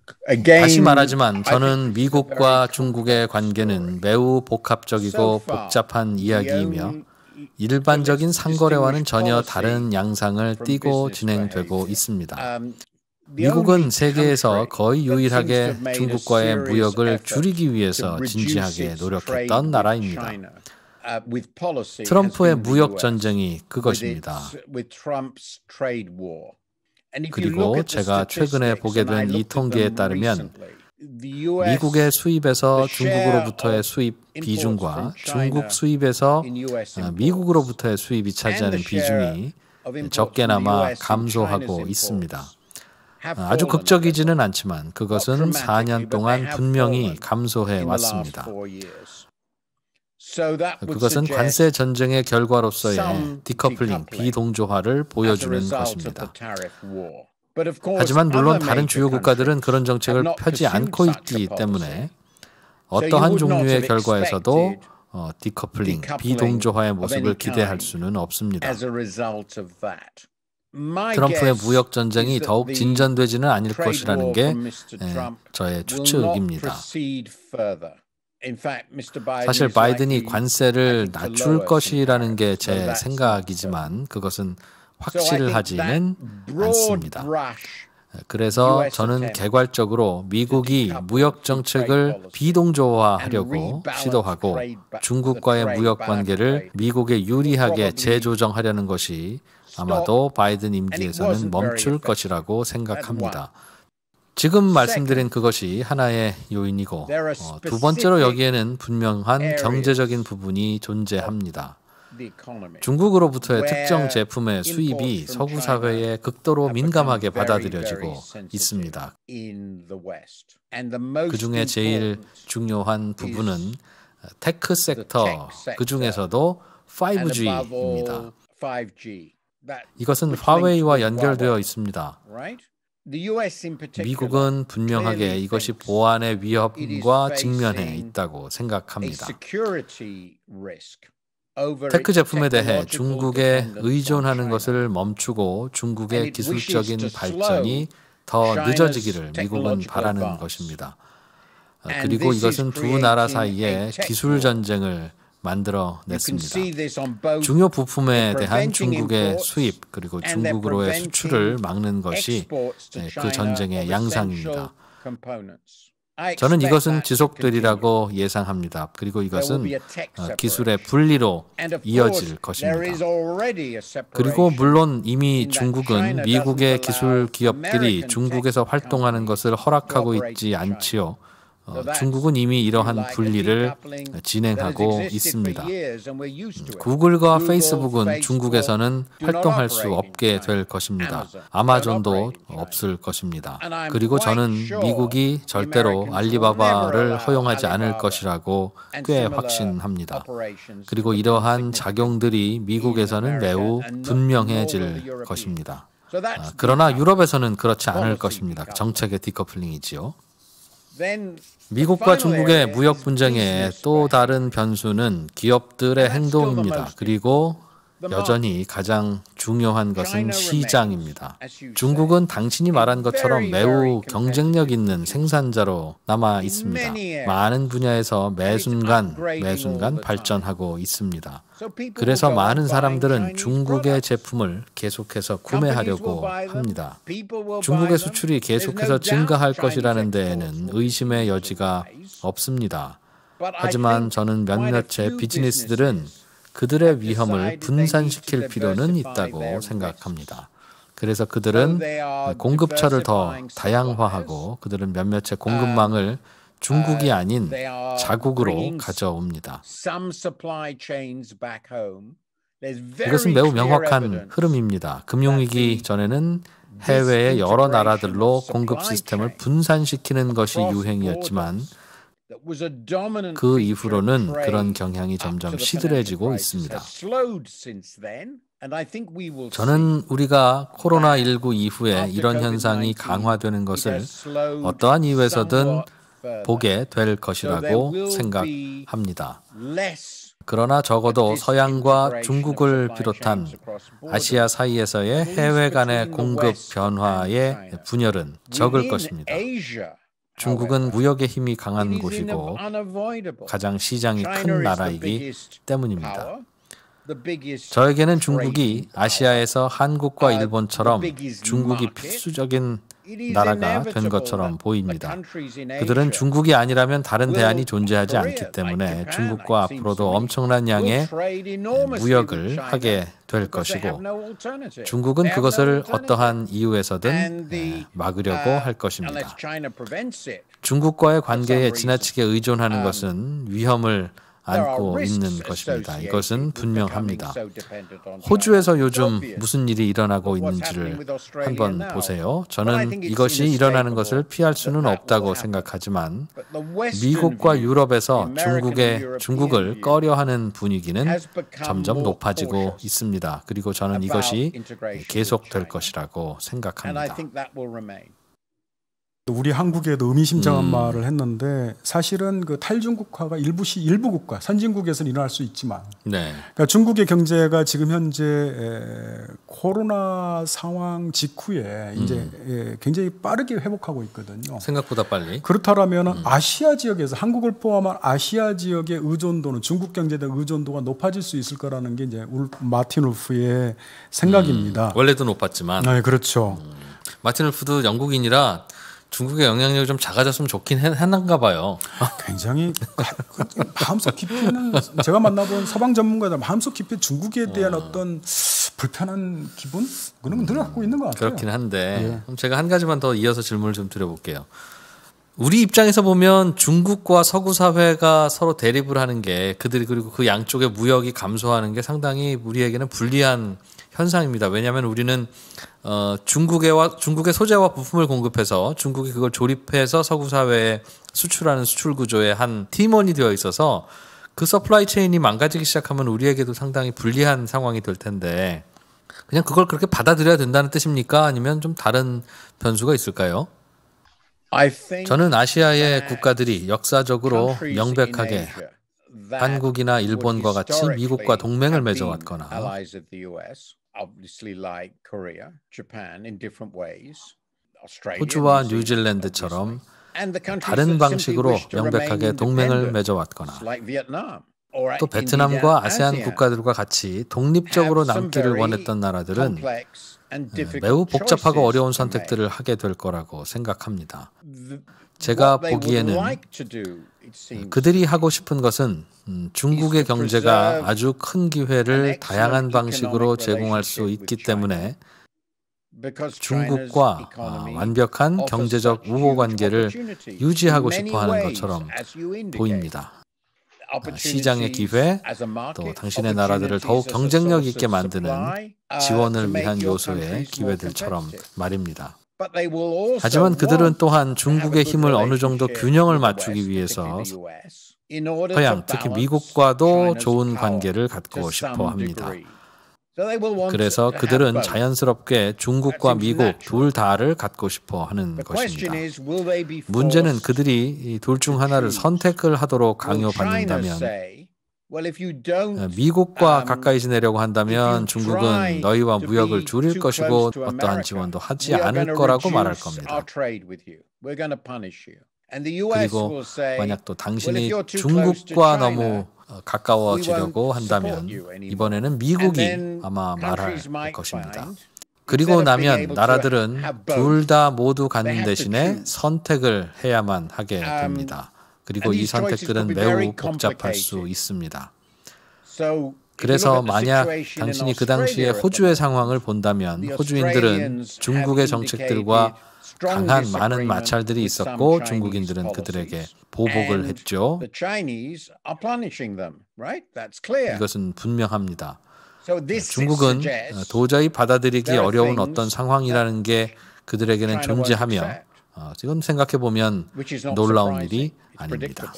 다시 말하지만 저는 미국과 중국의 관계는 매우 복합적이고 복잡한 이야기이며 일반적인 상거래와는 전혀 다른 양상을 띠고 진행되고 있습니다. 미국은 세계에서 거의 유일하게 중국과의 무역을 줄이기 위해서 진지하게 노력했던 나라입니다. 트럼프의 무역 전쟁이 그것입니다. 그리고 제가 최근에 보게 된 이 통계에 따르면 미국의 수입에서 중국으로부터의 수입 비중과 중국 수입에서 미국으로부터의 수입이 차지하는 비중이 적게나마 감소하고 있습니다. 아주 극적이지는 않지만 그것은 사 년 동안 분명히 감소해 왔습니다. 그것은 관세 전쟁의 결과로서의 디커플링, 비동조화를 보여주는 것입니다. 하지만 물론 다른 주요 국가들은 그런 정책을 펴지 않고 있기 때문에 어떠한 종류의 결과에서도 어, 디커플링, 비동조화의 모습을 기대할 수는 없습니다. 트럼프의 무역 전쟁이 더욱 진전되지는 않을 것이라는 게 에, 저의 추측입니다. 사실 바이든이 관세를 낮출 것이라는 게 제 생각이지만 그것은 확실하지는 않습니다. 그래서 저는 개괄적으로 미국이 무역 정책을 비동조화하려고 시도하고 중국과의 무역 관계를 미국에 유리하게 재조정하려는 것이 아마도 바이든 임기에서는 멈출 것이라고 생각합니다. 지금 말씀드린 그것이 하나의 요인이고 어, 두 번째로 여기에는 분명한 경제적인 부분이 존재합니다. 중국으로부터의 특정 제품의 수입이 서구 사회에 극도로 민감하게 받아들여지고 있습니다. 그 중에 제일 중요한 부분은 테크 섹터, 그 중에서도 파이브지입니다. 이것은 화웨이와 연결되어 있습니다. 미국은 분명하게 이것이 보안의 위협과 직면해 있다고 생각합니다. 테크 제품에 대해 중국에 의존하는 것을 멈추고 중국의 기술적인 발전이 더 늦어지기를 미국은 바라는 것입니다. 그리고 이것은 두 나라 사이에 기술 전쟁을 만들어냈습니다. 중요 부품에 대한 중국의 수입 그리고 중국으로의 수출을 막는 것이 그 전쟁의 양상입니다. 저는 이것은 지속되리라고 예상합니다. 그리고 이것은 기술의 분리로 이어질 것입니다. 그리고 물론 이미 중국은 미국의 기술 기업들이 중국에서 활동하는 것을 허락하고 있지 않지요. 어, 중국은 이미 이러한 분리를 진행하고 있습니다. 구글과 페이스북은 중국에서는 활동할 수 없게 될 것입니다. 아마존도 없을 것입니다. 그리고 저는 미국이 절대로 알리바바를 허용하지 않을 것이라고 꽤 확신합니다. 그리고 이러한 작용들이 미국에서는 매우 분명해질 것입니다. 아, 그러나 유럽에서는 그렇지 않을 것입니다. 정책의 디커플링이지요. 미국과 중국의 무역 분쟁의 또 다른 변수는 기업들의 행동입니다. 그리고 여전히 가장 중요한 것은 시장입니다. 중국은 당신이 말한 것처럼 매우 경쟁력 있는 생산자로 남아 있습니다. 많은 분야에서 매 순간 매 순간 발전하고 있습니다. 그래서 많은 사람들은 중국의 제품을 계속해서 구매하려고 합니다. 중국의 수출이 계속해서 증가할 것이라는 데에는 의심의 여지가 없습니다. 하지만 저는 몇몇의 비즈니스들은 그들의 위험을 분산시킬 필요는 있다고 생각합니다. 그래서 그들은 공급처를 더 다양화하고 그들은 몇몇의 공급망을 중국이 아닌 자국으로 가져옵니다. 이것은 매우 명확한 흐름입니다. 금융위기 전에는 해외의 여러 나라들로 공급 시스템을 분산시키는 것이 유행이었지만 그 이후로는 그런 경향이 점점 시들해지고 있습니다. 저는 우리가 코로나십구 이후에 이런 현상이 강화되는 것을 어떠한 이유에서든 보게 될 것이라고 생각합니다. 그러나 적어도 서양과 중국을 비롯한 아시아 사이에서의 해외 간의 공급 변화의 분열은 적을 것입니다. 중국은 무역의 힘이 강한 곳이고 가장 시장이 큰 나라이기 때문입니다. 저에게는 중국이 아시아에서 한국과 일본처럼 중국이 필수적인 나라가 된 것처럼 보입니다. 그들은 중국이 아니라면 다른 대안이 존재하지 않기 때문에 중국과 앞으로도 엄청난 양의 무역을 하게 될 것이고 중국은 그것을 어떠한 이유에서든 막으려고 할 것입니다. 중국과의 관계에 지나치게 의존하는 것은 위험을 안고 있는 것입니다. 이것은 분명합니다. 호주에서 요즘 무슨 일이 일어나고 있는지를 한번 보세요. 저는 이것이 일어나는 것을 피할 수는 없다고 생각하지만 미국과 유럽에서 중국의, 중국을 꺼려하는 분위기는 점점 높아지고 있습니다. 그리고 저는 이것이 계속될 것이라고 생각합니다.
우리 한국에도 의미심장한 음. 말을 했는데 사실은 그 탈중국화가 일부 시 일부 국가 선진국에서는 일어날 수 있지만 네. 그러니까 중국의 경제가 지금 현재 에, 코로나 상황 직후에 음. 이제 에, 굉장히 빠르게 회복하고 있거든요.
생각보다 빨리.
그렇다면 음. 아시아 지역에서 한국을 포함한 아시아 지역의 의존도는 중국 경제에 대한 의존도가 높아질 수 있을 거라는 게 이제 울, 마틴 울프의 생각입니다.
음. 원래도 높았지만.
네, 그렇죠.
음. 마틴 울프도 영국인이라. 중국의 영향력이 좀 작아졌으면 좋긴 했는가 봐요.
굉장히 마음속 깊이는 제가 만나본 서방 전문가들 마음속 깊이 중국에 대한 어. 어떤 불편한 기분 그런 건 늘 갖고 있는 것 같아요.
그렇긴 한데
예.
그럼 제가 한 가지만 더 이어서 질문을 좀 드려볼게요. 우리 입장에서 보면 중국과 서구 사회가 서로 대립을 하는 게 그들이 그리고 그 양쪽의 무역이 감소하는 게 상당히 우리에게는 불리한 현상입니다. 왜냐하면 우리는 어, 중국의 중국의 소재와 부품을 공급해서 중국이 그걸 조립해서 서구 사회에 수출하는 수출 구조의 한 팀원이 되어 있어서 그 서플라이 체인이 망가지기 시작하면 우리에게도 상당히 불리한 상황이 될 텐데 그냥 그걸 그렇게 받아들여야 된다는 뜻입니까? 아니면 좀 다른 변수가 있을까요? 저는 아시아의 국가들이 역사적으로 명백하게 한국이나 일본과 같이 미국과 동맹을 맺어왔거나 호주와 뉴질랜드처럼 다른 방식으로 명백하게 동맹을 맺어왔거나 또 베트남과 아세안 국가들과 같이 독립적으로 남기를 원했던 나라들은 매우 복잡하고 어려운 선택들을 하게 될 거라고 생각합니다. 제가 보기에는 그들이 하고 싶은 것은 중국의 경제가 아주 큰 기회를 다양한 방식으로 제공할 수 있기 때문에 중국과 완벽한 경제적 우호 관계를 유지하고 싶어 하는 것처럼 보입니다. 시장의 기회, 또 당신의 나라들을 더욱 경쟁력 있게 만드는 지원을 위한 요소의 기회들처럼 말입니다. 하지만 그들은 또한 중국의 힘을 어느 정도 균형을 맞추기 위해서 서양, 특히 미국과도 좋은 관계를 갖고 싶어 합니다. 그래서 그들은 자연스럽게 중국과 미국 둘 다를 갖고 싶어 하는 것입니다. 문제는 그들이 둘 중 하나를 선택을 하도록 강요받는다면 미국과 가까이 지내려고 한다면 중국은 너희와 무역을 줄일 것이고 어떠한 지원도 하지 않을 거라고 말할 겁니다. 그리고 만약 또 당신이 중국과 너무 가까워지려고 한다면 이번에는 미국이 아마 말할 것입니다. 그리고 나면 나라들은 둘 다 모두 갖는 대신에 선택을 해야만 하게 됩니다. 그리고 이 선택들은 매우 복잡할 수 있습니다. 그래서 만약 당신이 그 당시에 호주의 상황을 본다면 호주인들은 중국의 정책들과 강한 많은 마찰들이 있었고 중국인들은 그들에게 보복을 했죠. 이것은 분명합니다. 중국은 도저히 받아들이기 어려운 어떤 상황이라는 게 그들에게는 존재하며 지금 생각해보면 놀라운 일이 아닙니다.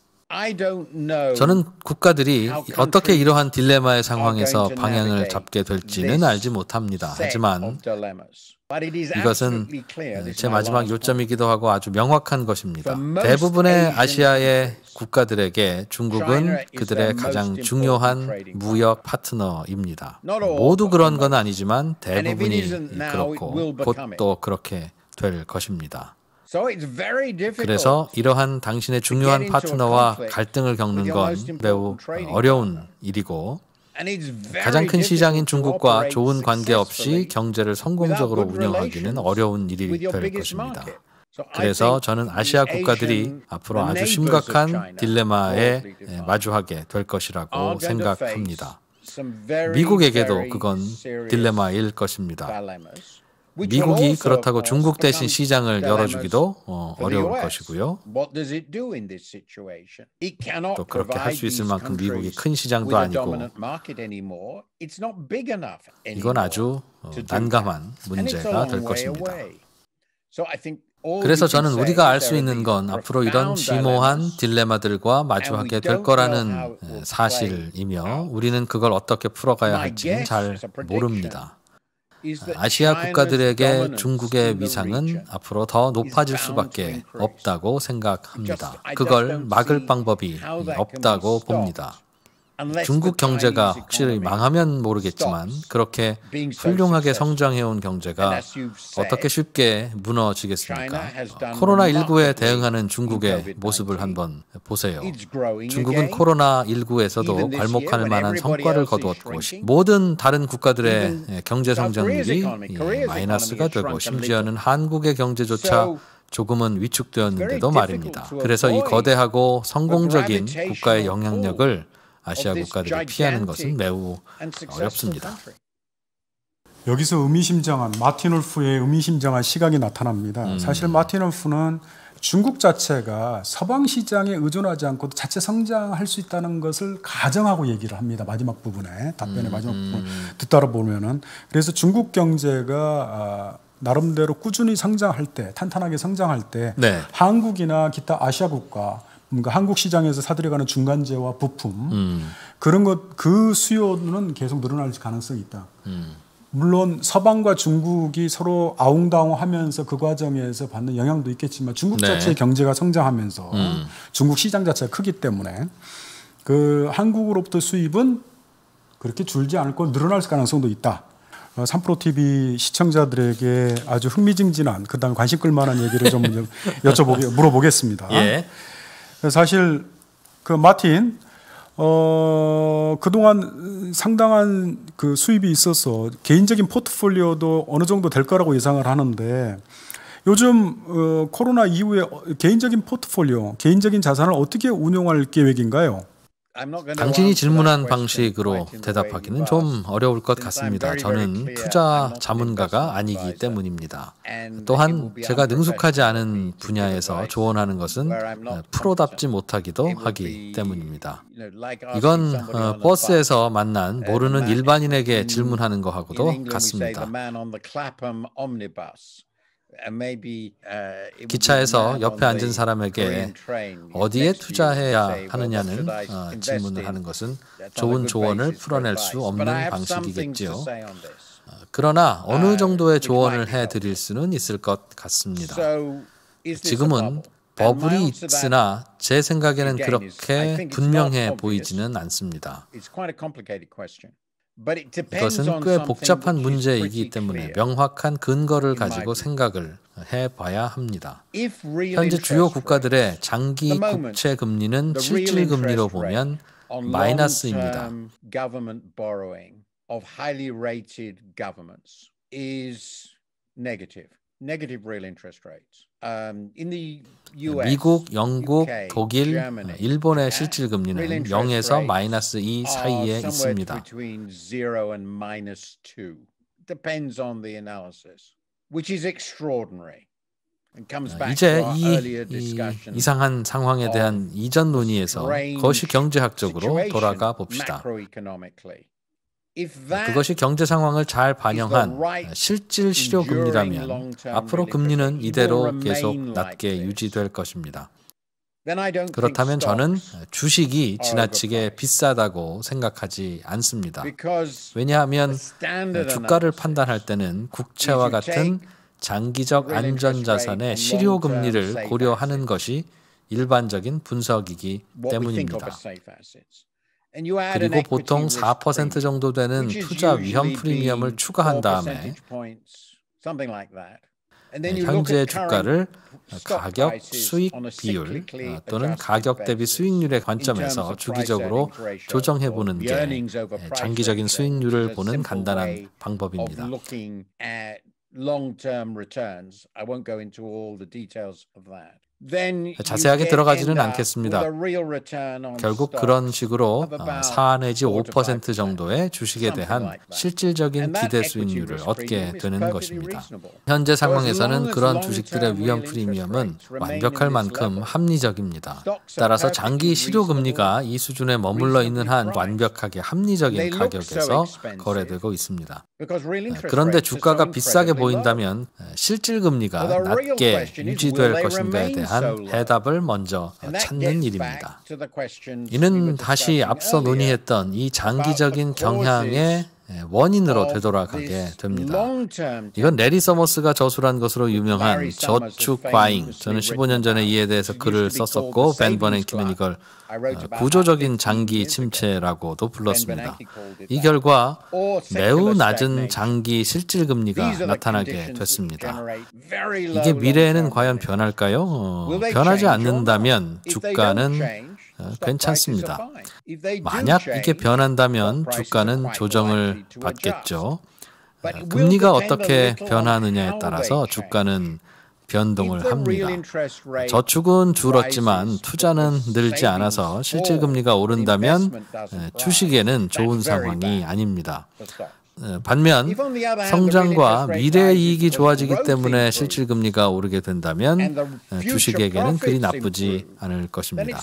저는 국가들이 어떻게 이러한 딜레마의 상황에서 방향을 잡게 될지는 알지 못합니다. 하지만 이것은 제 마지막 요점이기도 하고 아주 명확한 것입니다. 대부분의 아시아의 국가들에게 중국은 그들의 가장 중요한 무역 파트너입니다. 모두 그런 건 아니지만 대부분이 그렇고 곧 또 그렇게 될 것입니다. 그래서 이러한 당신의 중요한 파트너와 갈등을 겪는 건 매우 어려운 일이고 가장 큰 시장인 중국과 좋은 관계 없이 경제를 성공적으로 운영하기는 어려운 일이 될 것입니다. 그래서 저는 아시아 국가들이 앞으로 아주 심각한 딜레마에 마주하게 될 것이라고 생각합니다. 미국에게도 그건 딜레마일 것입니다. 미국이 그렇다고 중국 대신 시장을 열어주기도 어, 어려울 것이고요. 또 그렇게 할 수 있을 만큼 미국이 큰 시장도 아니고 이건 아주 어, 난감한 문제가 될 것입니다. 그래서 저는 우리가 알 수 있는 건 앞으로 이런 심오한 딜레마들과 마주하게 될 거라는 사실이며 우리는 그걸 어떻게 풀어가야 할지는 잘 모릅니다. 아시아 국가들에게 중국의 위상은 앞으로 더 높아질 수밖에 없다고 생각합니다. 그걸 막을 방법이 없다고 봅니다. 중국 경제가 혹시 망하면 모르겠지만 그렇게 훌륭하게 성장해온 경제가 어떻게 쉽게 무너지겠습니까? 코로나십구에 대응하는 중국의 모습을 한번 보세요. 중국은 코로나십구에서도 괄목할 만한 성과를 거두었고 모든 다른 국가들의 경제 성장률이 마이너스가 되고 심지어는 한국의 경제조차 조금은 위축되었는데도 말입니다. 그래서 이 거대하고 성공적인 국가의 영향력을 아시아 국가들이 피하는 것은 매우 어렵습니다.
여기서 의미심장한 마틴 울프의 의미심장한 시각이 나타납니다.
음.
사실 마틴 울프는 중국 자체가 서방 시장에 의존하지 않고도 자체 성장할 수 있다는 것을 가정하고 얘기를 합니다. 마지막 부분에 답변의
음.
마지막 부분 듣다 보면은 그래서 중국 경제가 아, 나름대로 꾸준히 성장할 때 탄탄하게 성장할 때
네.
한국이나 기타 아시아 국가 뭔가 한국 시장에서 사들여가는 중간재와 부품
음.
그런 것 그 수요는 계속 늘어날 가능성이 있다.
음.
물론 서방과 중국이 서로 아웅다웅하면서 그 과정에서 받는 영향도 있겠지만 중국
네.
자체의 경제가 성장하면서
음.
중국 시장 자체가 크기 때문에 그 한국으로부터 수입은 그렇게 줄지 않을 거 늘어날 가능성도 있다. 어, 삼프로티비 시청자들에게 아주 흥미진진한 그다음 관심 끌만한 얘기를 좀 여쭤보게 물어보겠습니다.
예.
사실 그 마틴 어, 그동안 상당한 그 수입이 있어서 개인적인 포트폴리오도 어느 정도 될 거라고 예상을 하는데 요즘 어, 코로나 이후에 개인적인 포트폴리오, 개인적인 자산을 어떻게 운용할 계획인가요?
당신이 질문한 방식으로 대답하기는 좀 어려울 것 같습니다. 저는 투자 자문가가 아니기 때문입니다. 또한 제가 능숙하지 않은 분야에서 조언하는 것은 프로답지 못하기도 하기 때문입니다. 이건 어, 버스에서 만난 모르는 일반인에게 질문하는 거하고도 같습니다. 기차에서 옆에 앉은 사람에게 어디에 투자해야 하느냐는 어, 질문을 하는 것은 좋은 조언을 풀어낼 수 없는 방식이겠지요. 어, 그러나 어느 정도의 조언을 해드릴 수는 있을 것 같습니다. 지금은 버블이 있으나 제 생각에는 그렇게 분명해 보이지는 않습니다. 이것은 꽤 복잡한 문제이기 때문에 명확한 근거를 가지고 생각을 해봐야 합니다. 현재 주요 국가들의 장기 국채 금리는 실질 금리로 보면 마이너스입니다. 미국, 영국, 독일, 일본의 실질 금리는 영에서 마이너스 이 사이에 있습니다. 이제 이, 이 이상한 상황에 대한 이전 논의에서 그것이 경제학적으로 돌아가 봅시다. 그것이 경제 상황을 잘 반영한 실질 실효 금리라면 앞으로 금리는 이대로 계속 낮게 유지될 것입니다. 그렇다면 저는 주식이 지나치게 비싸다고 생각하지 않습니다. 왜냐하면 주가를 판단할 때는 국채와 같은 장기적 안전자산의 실효 금리를 고려하는 것이 일반적인 분석이기 때문입니다. 그리고 보통 사 퍼센트 정도 되는 투자 위험 프리미엄을 추가한 다음에 현재 주가를 가격 수익 비율 또는 가격 대비 수익률의 관점에서 주기적으로 조정해 보는 게 장기적인 수익률을 보는 간단한 방법입니다. 자세하게 들어가지는 않겠습니다. 결국 그런 식으로 사 내지 오 퍼센트 정도의 주식에 대한 실질적인 기대 수익률을 얻게 되는 것입니다. 현재 상황에서는 그런 주식들의 위험 프리미엄은 완벽할 만큼 합리적입니다. 따라서 장기 실효 금리가 이 수준에 머물러 있는 한 완벽하게 합리적인 가격에서 거래되고 있습니다. 그런데 주가가 비싸게 보인다면 실질 금리가 낮게 유지될 것인가에 대한 해답을 먼저 찾는 일입니다. 이는 다시 앞서 논의했던 이 장기적인 경향의 원인으로 되돌아가게 됩니다. 이건 레리 서머스가 저술한 것으로 유명한 저축 과잉. 저는 십오 년 전에 이에 대해서 글을 썼었고 벤 버냉키는 이걸 구조적인 장기 침체라고도 불렀습니다. 이 결과 매우 낮은 장기 실질 금리가 나타나게 됐습니다. 이게 미래에는 과연 변할까요? 어, 변하지 않는다면 주가는 어, 괜찮습니다. 만약 이게 변한다면 주가는 조정을 받겠죠. 어, 금리가 어떻게 변하느냐에 따라서 주가는 변동을 합니다. 저축은 줄었지만 투자는 늘지 않아서 실질 금리가 오른다면 주식에는 좋은 상황이 아닙니다. 반면 성장과 미래 이익이 좋아지기 때문에 실질금리가 오르게 된다면 주식에게는 그리 나쁘지 않을 것입니다.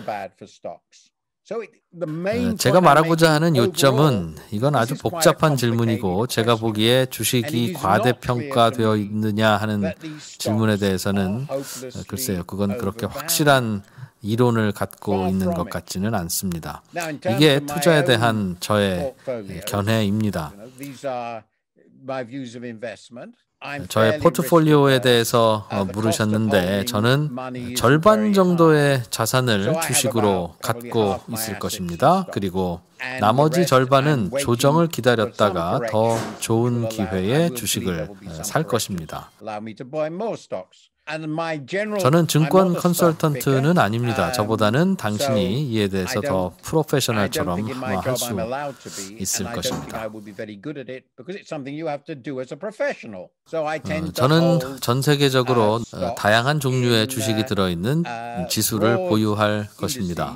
제가 말하고자 하는 요점은 이건 아주 복잡한 질문이고 제가 보기에 주식이 과대평가되어 있느냐 하는 질문에 대해서는 글쎄요, 그건 그렇게 확실한 이론을 갖고 있는 것 같지는 않습니다. 이게 투자에 대한 저의 견해입니다. 저의 포트폴리오에 대해서 물으셨는데 저는 절반 정도의 자산을 주식으로 갖고 있을 것입니다. 그리고 나머지 절반은 조정을 기다렸다가 더 좋은 기회에 주식을 살 것입니다. 저는 증권 컨설턴트는 아닙니다. 저보다는 당신이 이에 대해서 더 프로페셔널처럼 할 수 있을 것입니다. 어, 저는 전 세계적으로 어, 다양한 종류의 주식이 들어있는 지수를 보유할 것입니다.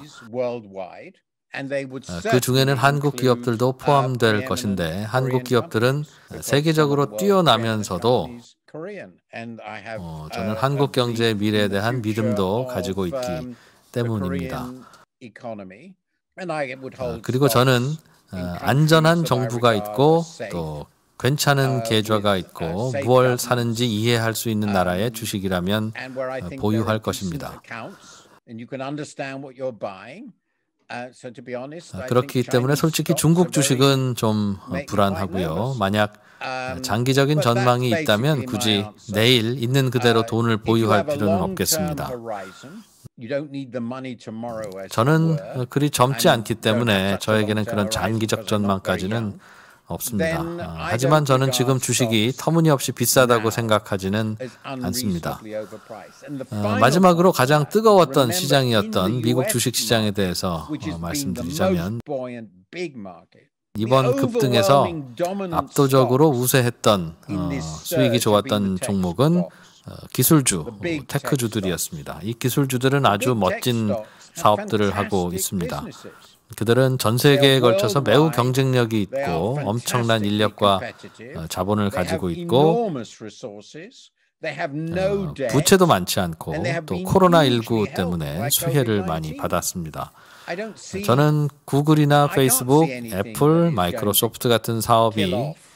그 중에는 한국 기업들도 포함될 것인데 한국 기업들은 세계적으로 뛰어나면서도 어, 저는 한국 경제의 미래에 대한 믿음도 가지고 있기 때문입니다. 어, 그리고 저는 어, 안전한 정부가 있고 또 괜찮은 계좌가 있고 무엇을 사는지 이해할 수 있는 나라의 주식이라면 어, 보유할 것입니다. 그렇기 때문에 솔직히 중국 주식은 좀 불안하고요. 만약 장기적인 전망이 있다면 굳이 내일 있는 그대로 돈을 보유할 필요는 없겠습니다. 저는 그리 젊지 않기 때문에 저에게는 그런 장기적 전망까지는 없습니다. 하지만 저는 지금 주식이 터무니없이 비싸다고 생각하지는 않습니다. 어, 마지막으로 가장 뜨거웠던 시장이었던 미국 주식 시장에 대해서 어, 말씀드리자면 이번 급등에서 압도적으로 우세했던 어, 수익이 좋았던 종목은 어, 기술주, 테크주들이었습니다. 이 기술주들은 아주 멋진 사업들을 하고 있습니다. 그들은 전 세계에 걸쳐서 매우 경쟁력이 있고 엄청난 인력과 자본을 가지고 있고 어, 부채도 많지 않고 또 코로나십구 때문에 수혜를 많이 받았습니다. 저는 구글이나 페이스북, 애플, 마이크로소프트 같은 사업이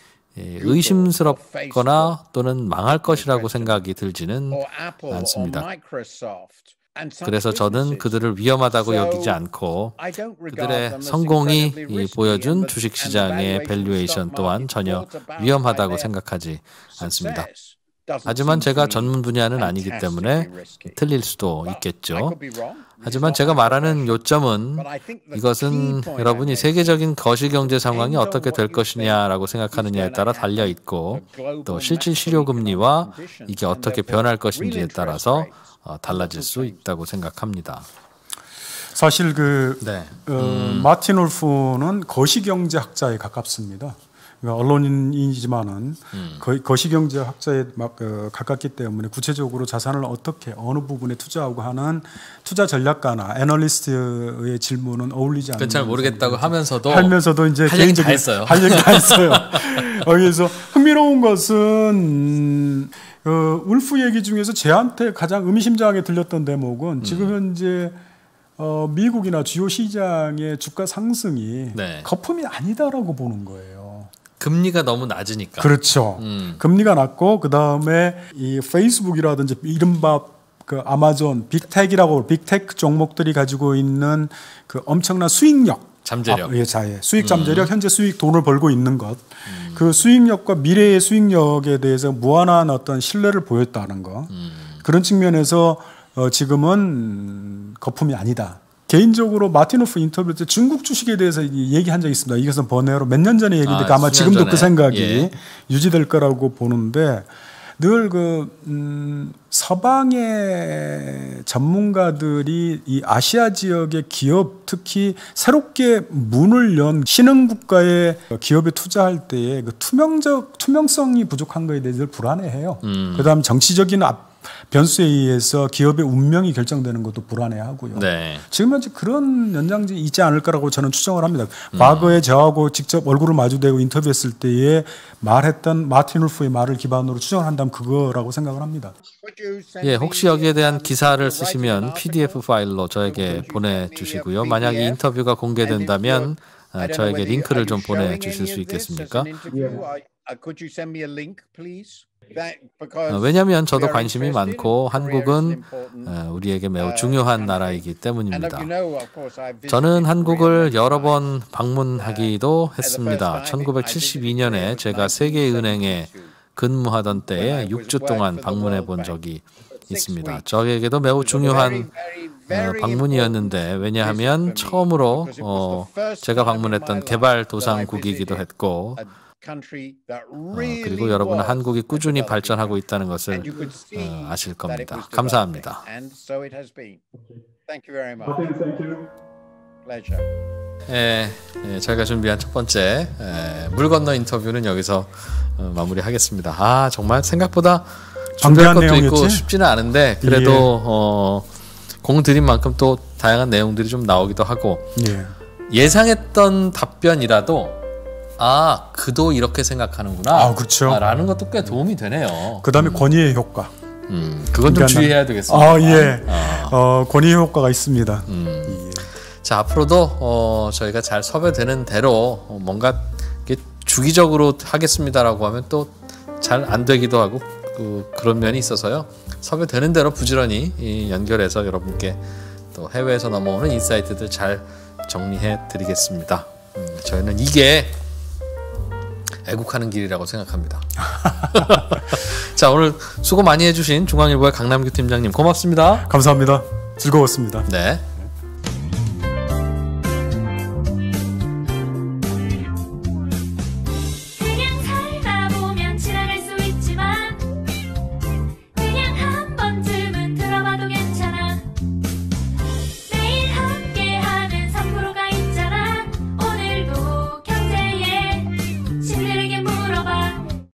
의심스럽거나 또는 망할 것이라고 생각이 들지는 않습니다. 그래서 저는 그들을 위험하다고 여기지 않고 그들의 성공이 보여준 주식시장의 밸류에이션 또한 전혀 위험하다고 생각하지 않습니다. 하지만 제가 전문 분야는 아니기 때문에 틀릴 수도 있겠죠. 하지만 제가 말하는 요점은 이것은 여러분이 세계적인 거시경제 상황이 어떻게 될 것이냐라고 생각하느냐에 따라 달려있고 또 실질 실효금리와 이게 어떻게 변할 것인지에 따라서 달라질 수 있다고 생각합니다.
사실 그
네.
어,
음.
마틴 울프는 거시경제학자에 가깝습니다. 그러니까 언론인이지만은 음. 거, 거시경제학자에 막 어, 가깝기 때문에 구체적으로 자산을 어떻게 어느 부분에 투자하고 하는 투자 전략가나 애널리스트의 질문은 어울리지 않는.
그건 잘 모르겠다고 하면서도
하면서도 이제
할 얘기 다 했어요.
할 얘기 다 했어요. 그래서 흥미로운 것은 어, 울프 얘기 중에서 제한테 가장 의미심장하게 들렸던 대목은 음. 지금 현재 어, 미국이나 주요 시장의 주가 상승이
네.
거품이 아니다라고 보는 거예요.
금리가 너무 낮으니까.
그렇죠.
음.
금리가 낮고 그 다음에 이 페이스북이라든지 이른바 그 아마존 빅텍이라고 빅테크 종목들이 가지고 있는 그 엄청난 수익력.
잠재력.
아, 예, 자예. 수익 잠재력, 음. 현재 수익 돈을 벌고 있는 것.
음.
그 수익력과 미래의 수익력에 대해서 무한한 어떤 신뢰를 보였다는 거.
음.
그런 측면에서 어, 지금은 거품이 아니다. 개인적으로 마틴 울프 인터뷰 때 중국 주식에 대해서 얘기한 적이 있습니다. 이것은 번외로 몇 년 전에 얘기인데 아, 아마 지금도 전에. 그 생각이
예.
유지될 거라고 보는데 늘 그 음, 서방의 전문가들이 이 아시아 지역의 기업 특히 새롭게 문을 연 신흥 국가의 기업에 투자할 때에 그 투명적 투명성이 부족한 것에 대해서 늘 불안해해요.
음.
그다음 정치적인 압 변수에 의해서 기업의 운명이 결정되는 것도 불안해하고요.
네.
지금 현재 그런 연장이 있지 않을 거라고 저는 추정을 합니다. 음. 과거에 저하고 직접 얼굴을 마주대고 인터뷰했을 때에 말했던 마틴 울프의 말을 기반으로 추정을 한다면 그거라고 생각을 합니다.
예, 혹시 여기에 대한 기사를 쓰시면 피디에프 파일로 저에게 보내주시고요. 만약 이 인터뷰가 공개된다면 아, 저에게 링크를 좀 보내주실 수 있겠습니까? 어, 왜냐하면 저도 관심이 많고 한국은 어, 우리에게 매우 중요한 나라이기 때문입니다. 저는 한국을 여러 번 방문하기도 했습니다. 천구백칠십이 년에 제가 세계은행에 근무하던 때에 육 주 동안 방문해 본 적이 있습니다. 저에게도 매우 중요한 어, 방문이었는데 왜냐하면 처음으로 어, 제가 방문했던 개발도상국이기도 했고 어, 그리고 여러분은 한국이 꾸준히 발전하고 있다는 것을 어, 아실 겁니다. 감사합니다. 예, 예, 저희가 준비한 첫 번째 예, 물 건너 인터뷰는 여기서 어, 마무리하겠습니다. 아 정말 생각보다 준비할 것도 내용이었지? 있고 쉽지는 않은데 그래도 예. 어, 공 들인 만큼 또 다양한 내용들이 좀 나오기도 하고 예. 예상했던 답변이라도 아 그도 이렇게 생각하는구나
아, 그렇죠.
아, 라는 것도 꽤 도움이 되네요.
그 다음에
음.
권위의 효과
음, 그건 좀 주의해야 되겠습니다.
아, 예. 아. 어, 권위의 효과가 있습니다. 음.
예. 자 앞으로도 어, 저희가 잘 섭외되는 대로 어, 뭔가 주기적으로 하겠습니다라고 하면 또 잘 안 되기도 하고 그, 그런 면이 있어서요. 섭외되는 대로 부지런히 이, 연결해서 여러분께 또 해외에서 넘어오는 인사이트들 잘 정리해 드리겠습니다. 음, 저희는 이게 애국하는 길이라고 생각합니다. 자 오늘 수고 많이 해주신 중앙일보의 강남규 팀장님 고맙습니다.
감사합니다. 즐거웠습니다.
네.